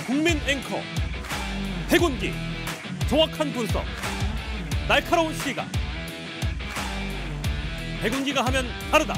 국민 앵커 백운기, 정확한 분석, 날카로운 시각. 백운기가 하면 다르다.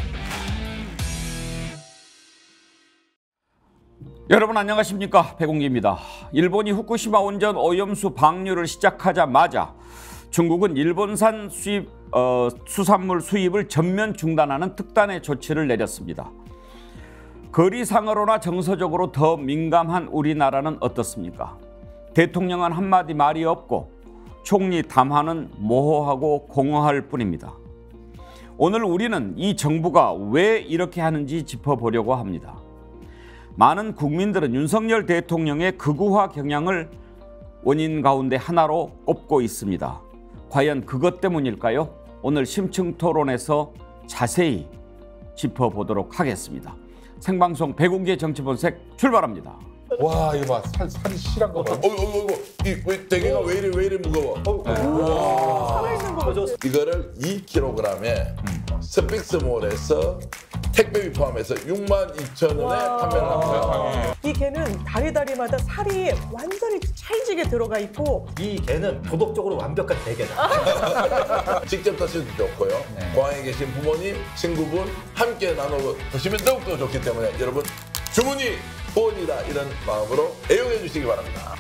여러분 안녕하십니까, 백운기입니다. 일본이 후쿠시마 원전 오염수 방류를 시작하자마자 중국은 일본산 수산물 수입을 전면 중단하는 특단의 조치를 내렸습니다. 거리상으로나 정서적으로 더 민감한 우리나라는 어떻습니까? 대통령은 한마디 말이 없고 총리 담화는 모호하고 공허할 뿐입니다. 오늘 우리는 이 정부가 왜 이렇게 하는지 짚어보려고 합니다. 많은 국민들은 윤석열 대통령의 극우화 경향을 원인 가운데 하나로 꼽고 있습니다. 과연 그것 때문일까요? 오늘 심층 토론에서 자세히 짚어보도록 하겠습니다. 생방송 백운기의 정치본색 출발합니다. 와, 이거 봐, 살이 실한 거 봐. 이 대게가 왜 이래 무거워? 살아있는 거 맞아. 이거를 2kg에 스픽스몰에서 택배비 포함해서 62,000원에 판매를 합니다. 이 개는 다리다리마다 살이 완전히 찰지게 들어가 있고, 이 개는 도덕적으로 완벽한 대게다. 직접 드셔도 좋고요. 공항에 계신 부모님, 친구분 함께 나눠 드시면 더욱더 좋기 때문에 여러분 주문이 후원이다 이런 마음으로 애용해 주시기 바랍니다.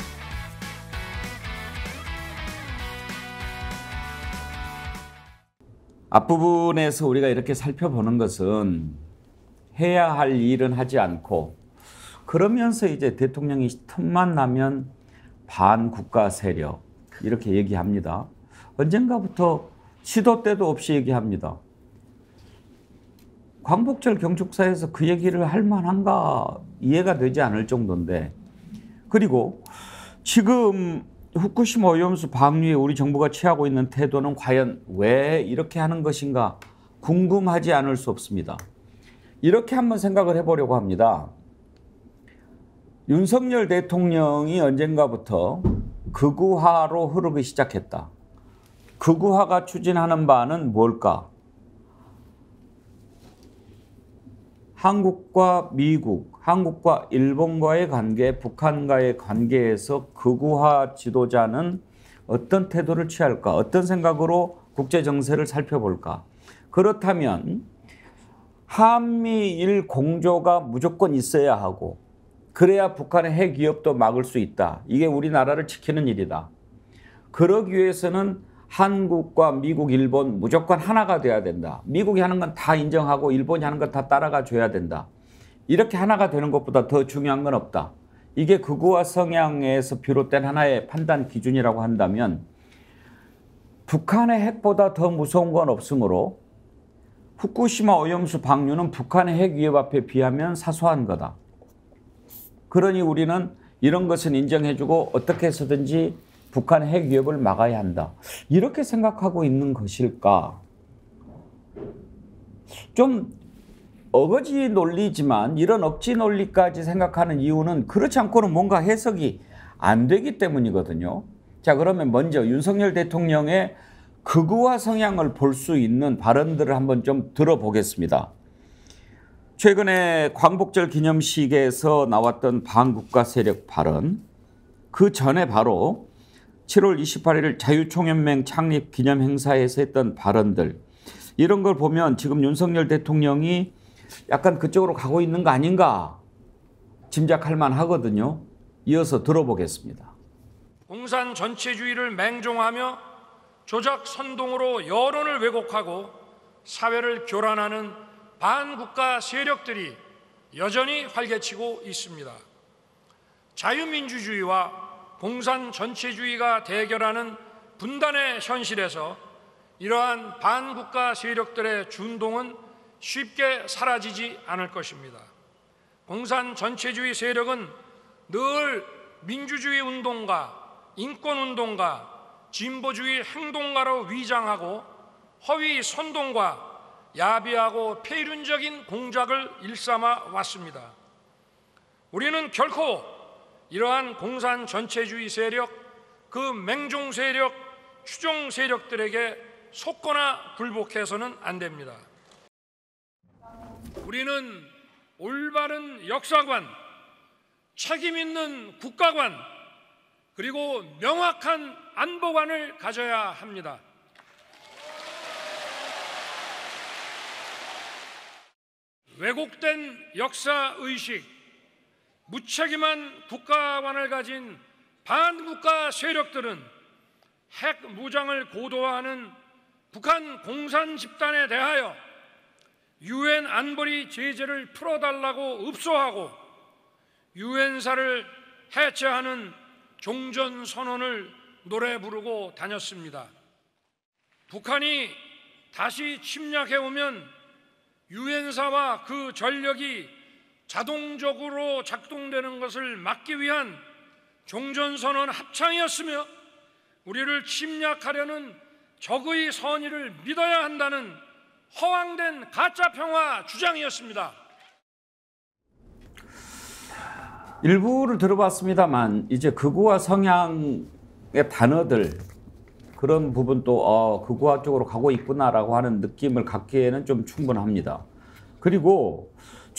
앞부분에서 우리가 이렇게 살펴보는 것은 해야 할 일은 하지 않고, 그러면서 이제 대통령이 틈만 나면 반국가 세력 이렇게 얘기합니다. 언젠가부터 시도 때도 없이 얘기합니다. 광복절 경축사에서 그 얘기를 할 만한가 이해가 되지 않을 정도인데, 그리고 지금 후쿠시마 오염수 방류에 우리 정부가 취하고 있는 태도는 과연 왜 이렇게 하는 것인가 궁금하지 않을 수 없습니다. 이렇게 한번 생각을 해보려고 합니다. 윤석열 대통령이 언젠가부터 극우화로 흐르기 시작했다. 극우화가 추진하는 바는 뭘까? 한국과 미국, 한국과 일본과의 관계, 북한과의 관계에서 극우화 지도자는 어떤 태도를 취할까? 어떤 생각으로 국제 정세를 살펴볼까? 그렇다면 한미일 공조가 무조건 있어야 하고, 그래야 북한의 핵 위협도 막을 수 있다. 이게 우리나라를 지키는 일이다. 그러기 위해서는 한국과 미국, 일본 무조건 하나가 돼야 된다. 미국이 하는 건 다 인정하고 일본이 하는 건 다 따라가 줘야 된다. 이렇게 하나가 되는 것보다 더 중요한 건 없다. 이게 극우화 성향에서 비롯된 하나의 판단 기준이라고 한다면, 북한의 핵보다 더 무서운 건 없으므로 후쿠시마 오염수 방류는 북한의 핵 위협 앞에 비하면 사소한 거다. 그러니 우리는 이런 것은 인정해주고 어떻게 해서든지 북한의 핵 위협을 막아야 한다. 이렇게 생각하고 있는 것일까? 좀 어거지 논리지만 이런 억지 논리까지 생각하는 이유는 그렇지 않고는 뭔가 해석이 안 되기 때문이거든요. 자, 그러면 먼저 윤석열 대통령의 극우화 성향을 볼 수 있는 발언들을 한번 좀 들어보겠습니다. 최근에 광복절 기념식에서 나왔던 반국가 세력 발언, 그 전에 바로 7월 28일 자유총연맹 창립 기념 행사에서 했던 발언들, 이런 걸 보면 지금 윤석열 대통령이 약간 그쪽으로 가고 있는 거 아닌가 짐작할 만하거든요. 이어서 들어보겠습니다. 공산 전체주의를 맹종하며 조작 선동으로 여론을 왜곡하고 사회를 교란하는 반국가 세력들이 여전히 활개치고 있습니다. 자유민주주의와 공산 전체주의가 대결하는 분단의 현실에서 이러한 반국가 세력들의 준동은 쉽게 사라지지 않을 것입니다. 공산 전체주의 세력은 늘 민주주의 운동가, 인권 운동가, 진보주의 행동가로 위장하고 허위 선동과 야비하고 폐륜적인 공작을 일삼아 왔습니다. 우리는 결코 이러한 공산 전체주의 세력, 그 맹종 세력, 추종 세력들에게 속거나 굴복해서는 안 됩니다. 우리는 올바른 역사관, 책임 있는 국가관 그리고 명확한 안보관을 가져야 합니다. 왜곡된 역사의식, 무책임한 국가관을 가진 반국가 세력들은 핵 무장을 고도화하는 북한 공산 집단에 대하여 유엔 안보리 제재를 풀어달라고 읍소하고 유엔사를 해체하는 종전선언을 노래 부르고 다녔습니다. 북한이 다시 침략해오면 유엔사와 그 전력이 자동적으로 작동되는 것을 막기 위한 종전선언 합창이었으며 우리를 침략하려는 적의 선의를 믿어야 한다는 허황된 가짜평화 주장이었습니다. 일부를 들어봤습니다만 이제 극우화 성향의 단어들 그런 부분도 극우화 쪽으로 가고 있구나라고 하는 느낌을 갖기에는 좀 충분합니다. 그리고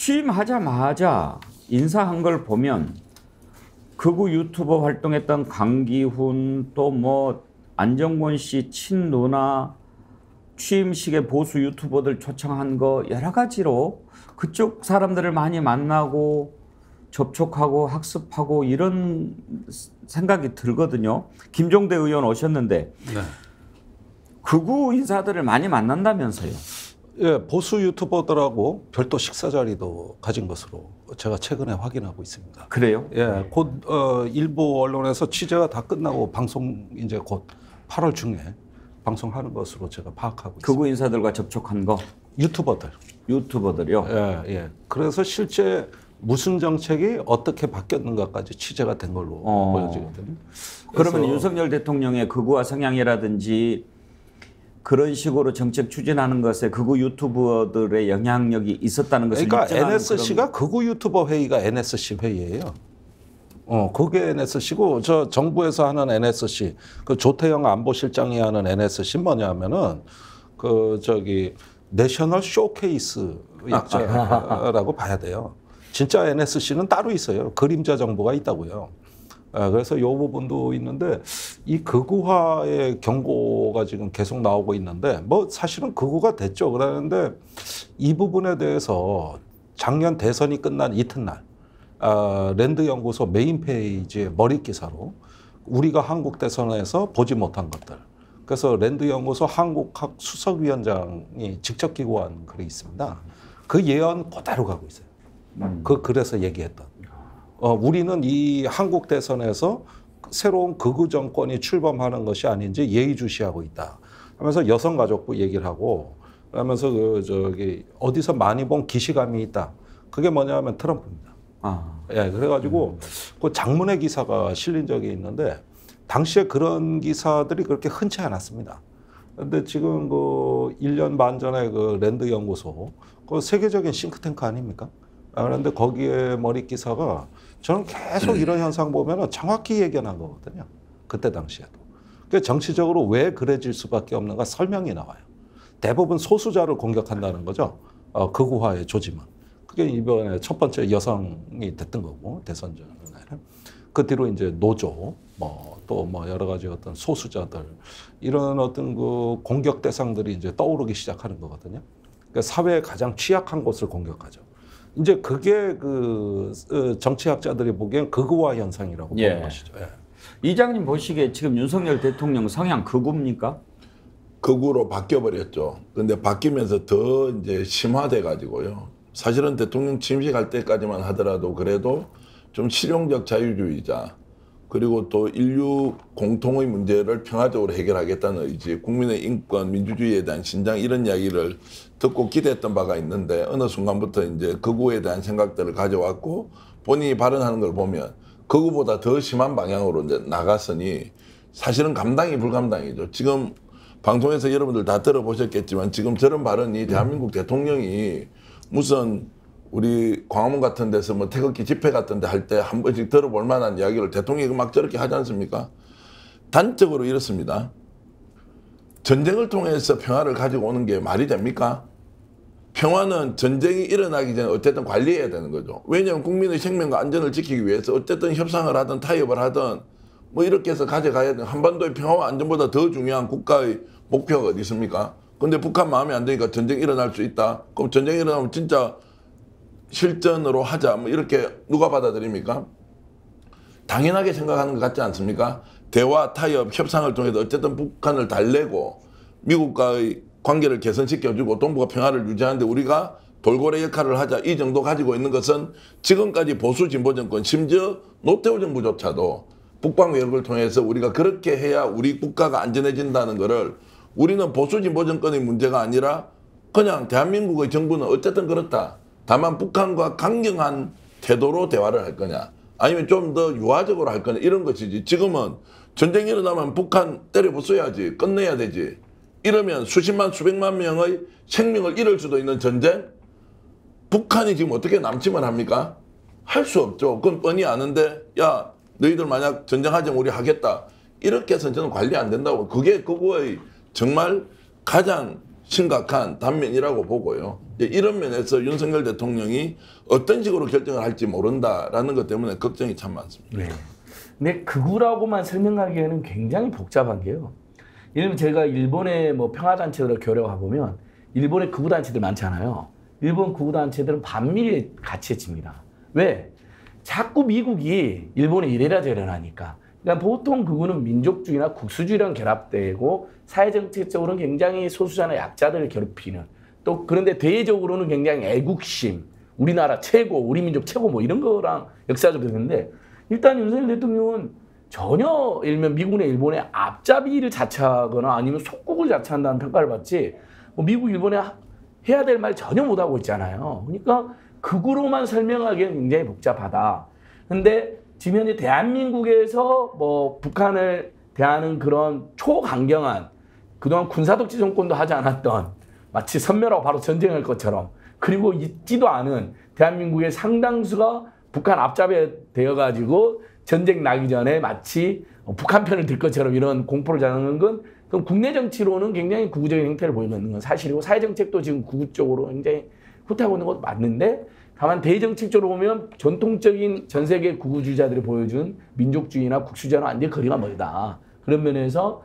취임하자마자 인사한 걸 보면 극우 유튜버 활동했던 강기훈 또 뭐 안정권 씨 친누나 취임식에 보수 유튜버들 초청한 거 여러 가지로 그쪽 사람들을 많이 만나고 접촉하고 학습하고 이런 생각이 들거든요. 김종대 의원 오셨는데 네. 극우 인사들을 많이 만난다면서요. 예, 보수 유튜버들하고 별도 식사 자리도 가진 것으로 제가 최근에 확인하고 있습니다. 그래요? 예, 곧 일부 언론에서 취재가 다 끝나고 방송 이제 곧 8월 중에 방송하는 것으로 제가 파악하고 있습니다. 극우 인사들과 접촉한 거? 유튜버들이요? 예, 예. 그래서 실제 무슨 정책이 어떻게 바뀌었는가까지 취재가 된 걸로 보여지거든요. 그러면 윤석열 대통령의 극우화 성향이라든지 그런 식으로 정책 추진하는 것에 극우 유튜버들의 영향력이 있었다는 것을 그러니까 입증하는 NSC가 극우 유튜버 회의가 NSC 회의예요. 그게 NSC고 저 정부에서 하는 NSC 그 조태영 안보실장이 하는 NSC 뭐냐면은 그 저기 내셔널 쇼케이스 약자라고 봐야 돼요. 진짜 NSC는 따로 있어요. 그림자 정부가 있다고요. 그래서 이 부분도 있는데 이 극우화의 경고가 지금 계속 나오고 있는데 뭐 사실은 극우가 됐죠. 그러는데 이 부분에 대해서 작년 대선이 끝난 이튿날 랜드연구소 메인 페이지의 머리 기사로 우리가 한국 대선에서 보지 못한 것들. 그래서 랜드연구소 한국학 수석위원장이 직접 기고한 글이 있습니다. 그 예언 그대로 가고 있어요. 그 글에서 얘기했던. 우리는 이 한국 대선에서 새로운 극우 정권이 출범하는 것이 아닌지 예의주시하고 있다. 하면서 여성가족부 얘기를 하고 하면서 어디서 많이 본 기시감이 있다. 그게 뭐냐면 트럼프입니다. 예, 그래가지고 그 장문의 기사가 실린 적이 있는데 당시에 그런 기사들이 그렇게 흔치 않았습니다. 근데 지금 그 1년 반 전에 그 랜드 연구소 그 세계적인 싱크탱크 아닙니까? 그런데 거기에 머리 기사가 저는 계속 이런 현상 보면은 정확히 예견한 거거든요. 그때 당시에도. 그러니까 정치적으로 왜 그래질 수밖에 없는가 설명이 나와요. 대부분 소수자를 공격한다는 거죠. 극우화의 조짐은. 그게 이번에 첫 번째 여성이 됐던 거고 대선 전에. 그 뒤로 이제 노조 또 뭐 여러 가지 어떤 소수자들 이런 어떤 그 공격 대상들이 이제 떠오르기 시작하는 거거든요. 그러니까 사회의 가장 취약한 곳을 공격하죠. 이제 그게 그 정치학자들이 보기엔 극우화 현상이라고 보는 것이죠. 예. 이장님 보시기에 지금 윤석열 대통령 성향 극우입니까? 극우로 바뀌어버렸죠. 근데 바뀌면서 더 이제 심화돼 가지고요. 사실은 대통령 취임식할 때까지만 하더라도 그래도 좀 실용적 자유주의자 그리고 또 인류 공통의 문제를 평화적으로 해결하겠다는 의지, 국민의 인권, 민주주의에 대한 신장 이런 이야기를 듣고 기대했던 바가 있는데 어느 순간부터 이제 극우에 대한 생각들을 가져왔고 본인이 발언하는 걸 보면 극우보다 더 심한 방향으로 이제 나갔으니 사실은 감당이 불감당이죠. 지금 방송에서 여러분들 다 들어보셨겠지만 지금 저런 발언이 대한민국 대통령이 무슨 우리 광화문 같은 데서 뭐 태극기 집회 같은 데 할 때 한 번씩 들어볼 만한 이야기를 대통령이 막 저렇게 하지 않습니까? 단적으로 이렇습니다. 전쟁을 통해서 평화를 가지고 오는 게 말이 됩니까? 평화는 전쟁이 일어나기 전에 어쨌든 관리해야 되는 거죠. 왜냐하면 국민의 생명과 안전을 지키기 위해서 어쨌든 협상을 하든 타협을 하든 뭐 이렇게 해서 가져가야 돼요. 한반도의 평화와 안전보다 더 중요한 국가의 목표가 어디 있습니까? 근데 북한 마음에 안 드니까 전쟁이 일어날 수 있다. 그럼 전쟁이 일어나면 진짜 실전으로 하자. 뭐 이렇게 누가 받아들입니까? 당연하게 생각하는 것 같지 않습니까? 대화, 타협, 협상을 통해서 어쨌든 북한을 달래고 미국과의 관계를 개선시켜주고 동북아 평화를 유지하는데 우리가 돌고래 역할을 하자. 이 정도 가지고 있는 것은 지금까지 보수 진보 정권 심지어 노태우 정부조차도 북방외교를 통해서 우리가 그렇게 해야 우리 국가가 안전해진다는 것을 우리는 보수 진보 정권의 문제가 아니라 그냥 대한민국의 정부는 어쨌든 그렇다. 다만 북한과 강경한 태도로 대화를 할 거냐 아니면 좀 더 유화적으로 할 거냐 이런 것이지. 지금은 전쟁이 일어나면 북한 때려 부숴야지 끝내야 되지. 이러면 수십만 수백만 명의 생명을 잃을 수도 있는 전쟁 북한이 지금 어떻게 남침을 합니까? 할 수 없죠. 그건 뻔히 아는데 야 너희들 만약 전쟁하자면 우리 하겠다. 이렇게 해서는 저는 관리 안 된다고. 그게 그거의 정말 가장 심각한 단면이라고 보고요. 이런 면에서 윤석열 대통령이 어떤 식으로 결정을 할지 모른다라는 것 때문에 걱정이 참 많습니다. 네. 근데 극우라고만 설명하기에는 굉장히 복잡한 게요. 예를 들면 제가 일본의 뭐 평화단체들을 교류가 보면 일본의 극우단체들 많잖아요. 일본 극우단체들은 반밀히 같이 해칩니다. 왜? 자꾸 미국이 일본에 이래라 저래라 하니까. 그러니까 보통 극우는 민족주의나 국수주의랑 결합되고 사회정책적으로는 굉장히 소수자나 약자들을 괴롭히는 또 그런데 대외적으로는 굉장히 애국심, 우리나라 최고, 우리 민족 최고 뭐 이런 거랑 역사적으로 되는데 일단 윤석열 대통령은 전혀 일면 미국이나 일본의 앞잡이를 자처하거나 아니면 속국을 자처한다는 평가를 받지 뭐 미국, 일본에 해야 될 말 전혀 못하고 있잖아요. 그러니까 극우로만 설명하기에는 굉장히 복잡하다. 근데 지금 현재 대한민국에서 뭐 북한을 대하는 그런 초강경한 그동안 군사독재 정권도 하지 않았던 마치 선멸하고 바로 전쟁할 것처럼 그리고 있지도 않은 대한민국의 상당수가 북한 앞잡이 되어가지고 전쟁 나기 전에 마치 북한 편을 들 것처럼 이런 공포를 자는 건 그럼 국내 정치로는 굉장히 극우적인 행태를 보이는 건 사실이고 사회정책도 지금 극우 쪽으로 굉장히 후퇴하고 있는 것도 맞는데 다만 대정책적으로 보면 전통적인 전 세계 극우주의자들이 보여준 민족주의나 국수주의와는 완전히 거리가 멀다. 그런 면에서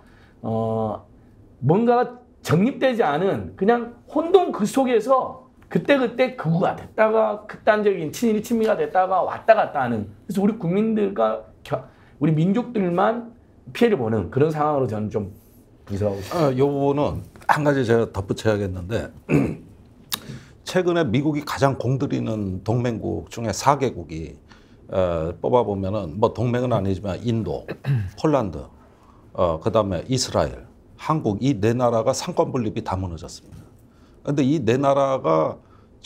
뭔가가 정립되지 않은 그냥 혼돈 그 속에서 그때그때 극우가 됐다가 극단적인 친일 친미가 됐다가 왔다 갔다 하는 그래서 우리 국민들과 우리 민족들만 피해를 보는 그런 상황으로 저는 좀 분석하고 싶습니다. 이 부분은 한 가지 제가 덧붙여야겠는데 최근에 미국이 가장 공들이는 동맹국 중에 4개국이 뽑아보면은 뭐 동맹은 아니지만 인도, 폴란드, 그다음에 이스라엘, 한국 이 네 나라가 상권 분립이 다 무너졌습니다. 그런데 이 네 나라가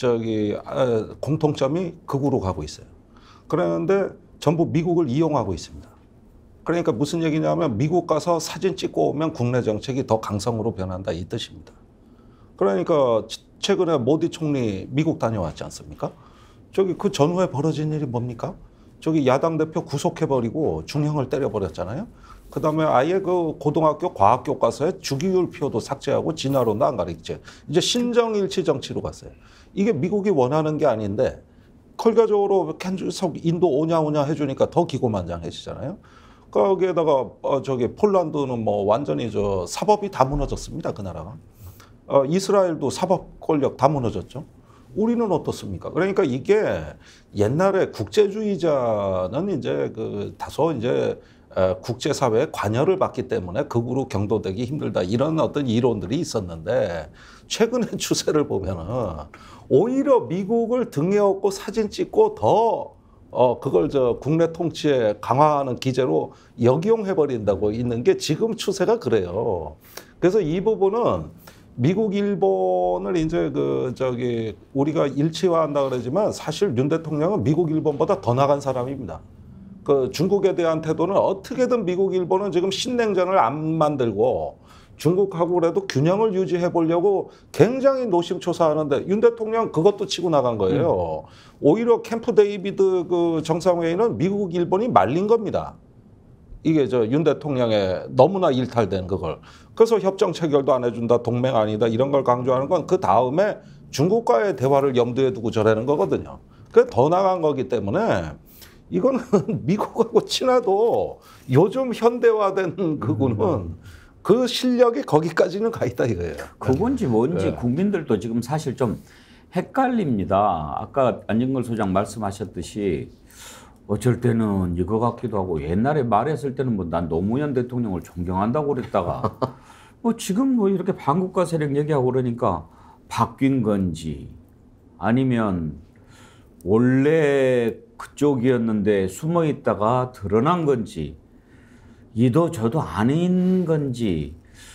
공통점이 극우로 가고 있어요. 그런데 전부 미국을 이용하고 있습니다. 그러니까 무슨 얘기냐면 미국 가서 사진 찍고 오면 국내 정책이 더 강성으로 변한다 이 뜻입니다. 그러니까 최근에 모디 총리 미국 다녀왔지 않습니까? 그 전후에 벌어진 일이 뭡니까? 야당 대표 구속해버리고 중형을 때려버렸잖아요. 그다음에 아예 그 고등학교 과학교과서에 주기율표도 삭제하고 진화론도 안 가르치죠. 이제 신정일치 정치로 갔어요. 이게 미국이 원하는 게 아닌데 결과적으로 계속 인도 오냐 해주니까 더 기고만장해지잖아요. 거기에다가 폴란드는 뭐 완전히 사법이 다 무너졌습니다. 그 나라가. 이스라엘도 사법 권력 다 무너졌죠. 우리는 어떻습니까? 그러니까 이게 옛날에 국제주의자는 이제 다소 이제 국제사회에 관여를 받기 때문에 극우로 경도되기 힘들다 이런 어떤 이론들이 있었는데 최근의 추세를 보면은 오히려 미국을 등에 업고 사진 찍고 더 그걸 국내 통치에 강화하는 기제로 역이용해버린다고 있는 게 지금 추세가 그래요. 그래서 이 부분은 미국, 일본을 이제 우리가 일치화한다 그러지만 사실 윤 대통령은 미국, 일본보다 더 나간 사람입니다. 중국에 대한 태도는 어떻게든 미국, 일본은 지금 신냉전을 안 만들고 중국하고 그래도 균형을 유지해 보려고 굉장히 노심초사하는데 윤 대통령 그것도 치고 나간 거예요. 오히려 캠프 데이비드 정상회의는 미국, 일본이 말린 겁니다. 이게 윤 대통령의 너무나 일탈된 그걸. 그래서 협정 체결도 안 해준다, 동맹 아니다 이런 걸 강조하는 건 그 다음에 중국과의 대화를 염두에 두고 저라는 거거든요. 그게 더 나간 거기 때문에 이거는 미국하고 친해도 요즘 현대화된 그거는 그 실력이 거기까지는 가 있다 이거예요. 그건지 뭔지 네. 국민들도 지금 사실 좀 헷갈립니다. 아까 안진걸 소장 말씀하셨듯이 어쩔 때는 이거 같기도 하고 옛날에 말했을 때는 뭐 난 노무현 대통령을 존경한다고 그랬다가 뭐 지금 뭐 이렇게 반국가 세력 얘기하고 그러니까 바뀐 건지 아니면 원래 그쪽이었는데 숨어 있다가 드러난 건지 이도 저도 아닌 건지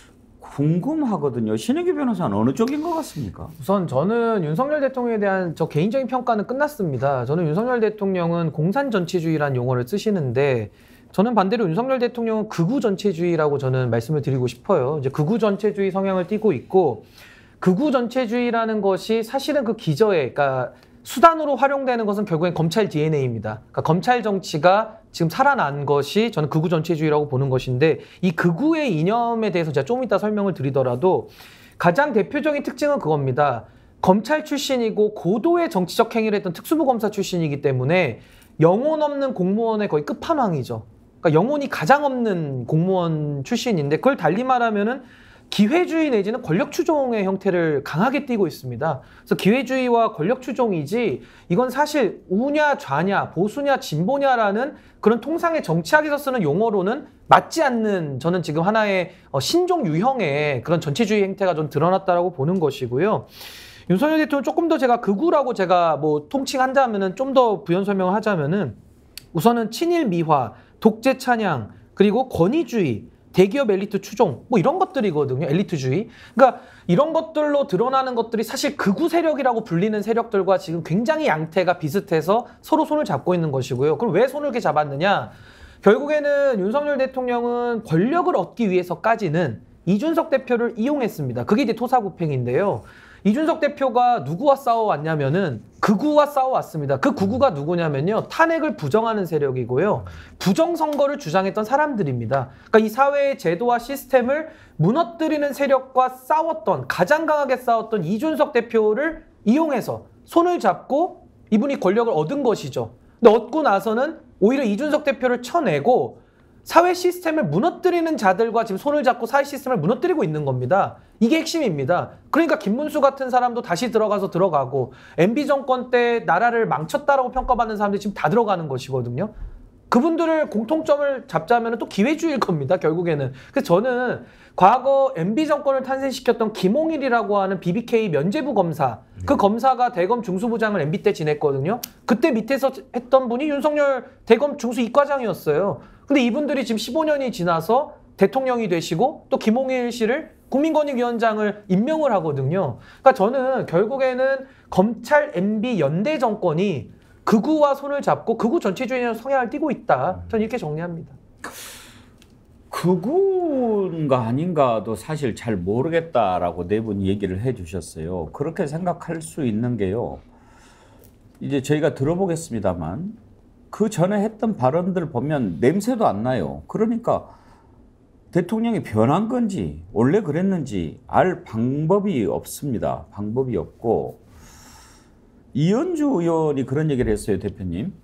궁금하거든요. 신혜기 변호사는 어느 쪽인 것 같습니까? 우선 저는 윤석열 대통령에 대한 저 개인적인 평가는 끝났습니다. 저는 윤석열 대통령은 공산 전체주의라는 용어를 쓰시는데 저는 반대로 윤석열 대통령은 극우 전체주의라고 저는 말씀을 드리고 싶어요. 이제 극우 전체주의 성향을 띠고 있고 극우 전체주의라는 것이 사실은 그 기저에 그러니까 수단으로 활용되는 것은 결국엔 검찰 DNA입니다. 그러니까 검찰 정치가 지금 살아난 것이 저는 극우 전체주의라고 보는 것인데 이 극우의 이념에 대해서 제가 좀 이따 설명을 드리더라도 가장 대표적인 특징은 그겁니다. 검찰 출신이고 고도의 정치적 행위를 했던 특수부 검사 출신이기 때문에 영혼 없는 공무원의 거의 끝판왕이죠. 그러니까 영혼이 가장 없는 공무원 출신인데 그걸 달리 말하면은 기회주의 내지는 권력 추종의 형태를 강하게 띠고 있습니다. 그래서 기회주의와 권력 추종이지 이건 사실 우냐 좌냐 보수냐 진보냐라는 그런 통상의 정치학에서 쓰는 용어로는 맞지 않는 저는 지금 하나의 신종 유형의 그런 전체주의 행태가 좀 드러났다라고 보는 것이고요. 윤석열 대통령 조금 더 제가 극우라고 제가 뭐 통칭한다면은 좀 더 부연 설명을 하자면은 우선은 친일 미화, 독재 찬양 그리고 권위주의 대기업 엘리트 추종 뭐 이런 것들이거든요. 엘리트주의. 그러니까 이런 것들로 드러나는 것들이 사실 극우 세력이라고 불리는 세력들과 지금 굉장히 양태가 비슷해서 서로 손을 잡고 있는 것이고요. 그럼 왜 손을 이렇게 잡았느냐? 결국에는 윤석열 대통령은 권력을 얻기 위해서까지는 이준석 대표를 이용했습니다. 그게 이제 토사구팽인데요. 이준석 대표가 누구와 싸워왔냐면은 극우와 싸워왔습니다. 그 극우가 누구냐면요. 탄핵을 부정하는 세력이고요. 부정선거를 주장했던 사람들입니다. 그러니까 이 사회의 제도와 시스템을 무너뜨리는 세력과 싸웠던 가장 강하게 싸웠던 이준석 대표를 이용해서 손을 잡고 이분이 권력을 얻은 것이죠. 근데 얻고 나서는 오히려 이준석 대표를 쳐내고 사회 시스템을 무너뜨리는 자들과 지금 손을 잡고 사회 시스템을 무너뜨리고 있는 겁니다. 이게 핵심입니다. 그러니까 김문수 같은 사람도 다시 들어가고 MB 정권 때 나라를 망쳤다라고 평가받는 사람들이 지금 다 들어가는 것이거든요. 그분들을 공통점을 잡자면 또 기회주의일 겁니다. 결국에는. 그래서 저는 과거 MB 정권을 탄생시켰던 김홍일이라고 하는 BBK 면죄부 검사 그 검사가 대검 중수부장을 MB 때 지냈거든요. 그때 밑에서 했던 분이 윤석열 대검 중수 이과장이었어요. 근데 이분들이 지금 15년이 지나서 대통령이 되시고 또 김홍일 씨를 국민권익위원장을 임명을 하거든요. 그러니까 저는 결국에는 검찰 MB 연대 정권이 극우와 손을 잡고 극우 전체주의의 성향을 띠고 있다. 저는 이렇게 정리합니다. 극우인가 아닌가도 사실 잘 모르겠다라고 네 분 얘기를 해주셨어요. 그렇게 생각할 수 있는 게요. 이제 저희가 들어보겠습니다만 그 전에 했던 발언들 보면 냄새도 안 나요. 그러니까 대통령이 변한 건지 원래 그랬는지 알 방법이 없습니다. 방법이 없고 이현주 의원이 그런 얘기를 했어요. 대표님.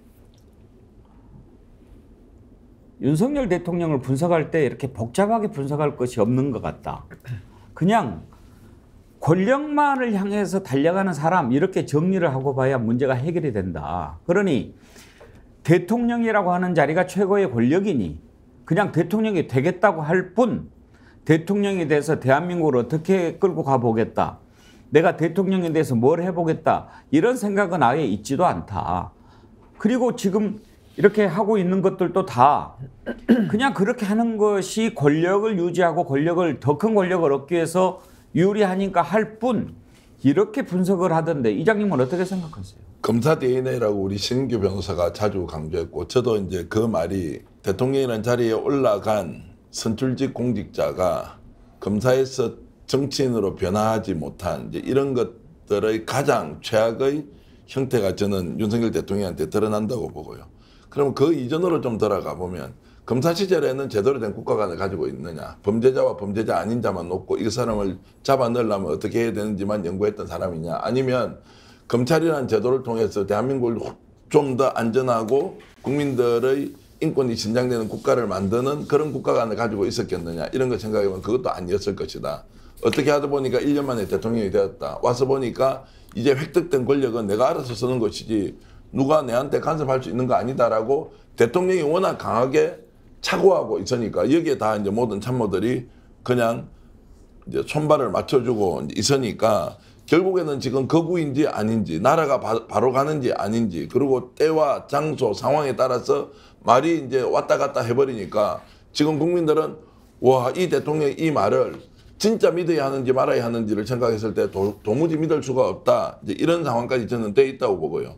윤석열 대통령을 분석할 때 이렇게 복잡하게 분석할 것이 없는 것 같다. 그냥 권력만을 향해서 달려가는 사람 이렇게 정리를 하고 봐야 문제가 해결이 된다. 그러니 대통령이라고 하는 자리가 최고의 권력이니 그냥 대통령이 되겠다고 할 뿐 대통령에 대해서 대한민국을 어떻게 끌고 가보겠다. 내가 대통령에 대해서 뭘 해보겠다. 이런 생각은 아예 있지도 않다. 그리고 지금 이렇게 하고 있는 것들도 다 그냥 그렇게 하는 것이 권력을 유지하고 더 큰 권력을 얻기 위해서 유리하니까 할 뿐 이렇게 분석을 하던데 이장님은 어떻게 생각하세요? 검사 DNA라고 우리 신인규 변호사가 자주 강조했고 저도 이제 그 말이 대통령이라는 자리에 올라간 선출직 공직자가 검사에서 정치인으로 변화하지 못한 이제 이런 것들의 가장 최악의 형태가 저는 윤석열 대통령한테 드러난다고 보고요. 그럼 그 이전으로 좀 돌아가 보면 검사 시절에는 제대로 된 국가관을 가지고 있느냐, 범죄자와 범죄자 아닌 자만 놓고 이 사람을 잡아 넣으려면 어떻게 해야 되는지만 연구했던 사람이냐, 아니면 검찰이라는 제도를 통해서 대한민국을 좀 더 안전하고 국민들의 인권이 신장되는 국가를 만드는 그런 국가관을 가지고 있었겠느냐, 이런 거 생각해보면 그것도 아니었을 것이다. 어떻게 하다 보니까 1년 만에 대통령이 되었다. 와서 보니까 이제 획득된 권력은 내가 알아서 쓰는 것이지 누가 내한테 간섭할 수 있는 거 아니다라고 대통령이 워낙 강하게 착오하고 있으니까 여기에 다 이제 모든 참모들이 그냥 이제 손발을 맞춰주고 있으니까 결국에는 지금 거구인지 아닌지, 나라가 바로 가는지 아닌지, 그리고 때와 장소, 상황에 따라서 말이 이제 왔다 갔다 해버리니까 지금 국민들은 와, 이 대통령이 이 말을 진짜 믿어야 하는지 말아야 하는지를 생각했을 때 도무지 믿을 수가 없다. 이제 이런 상황까지 저는 돼 있다고 보고요.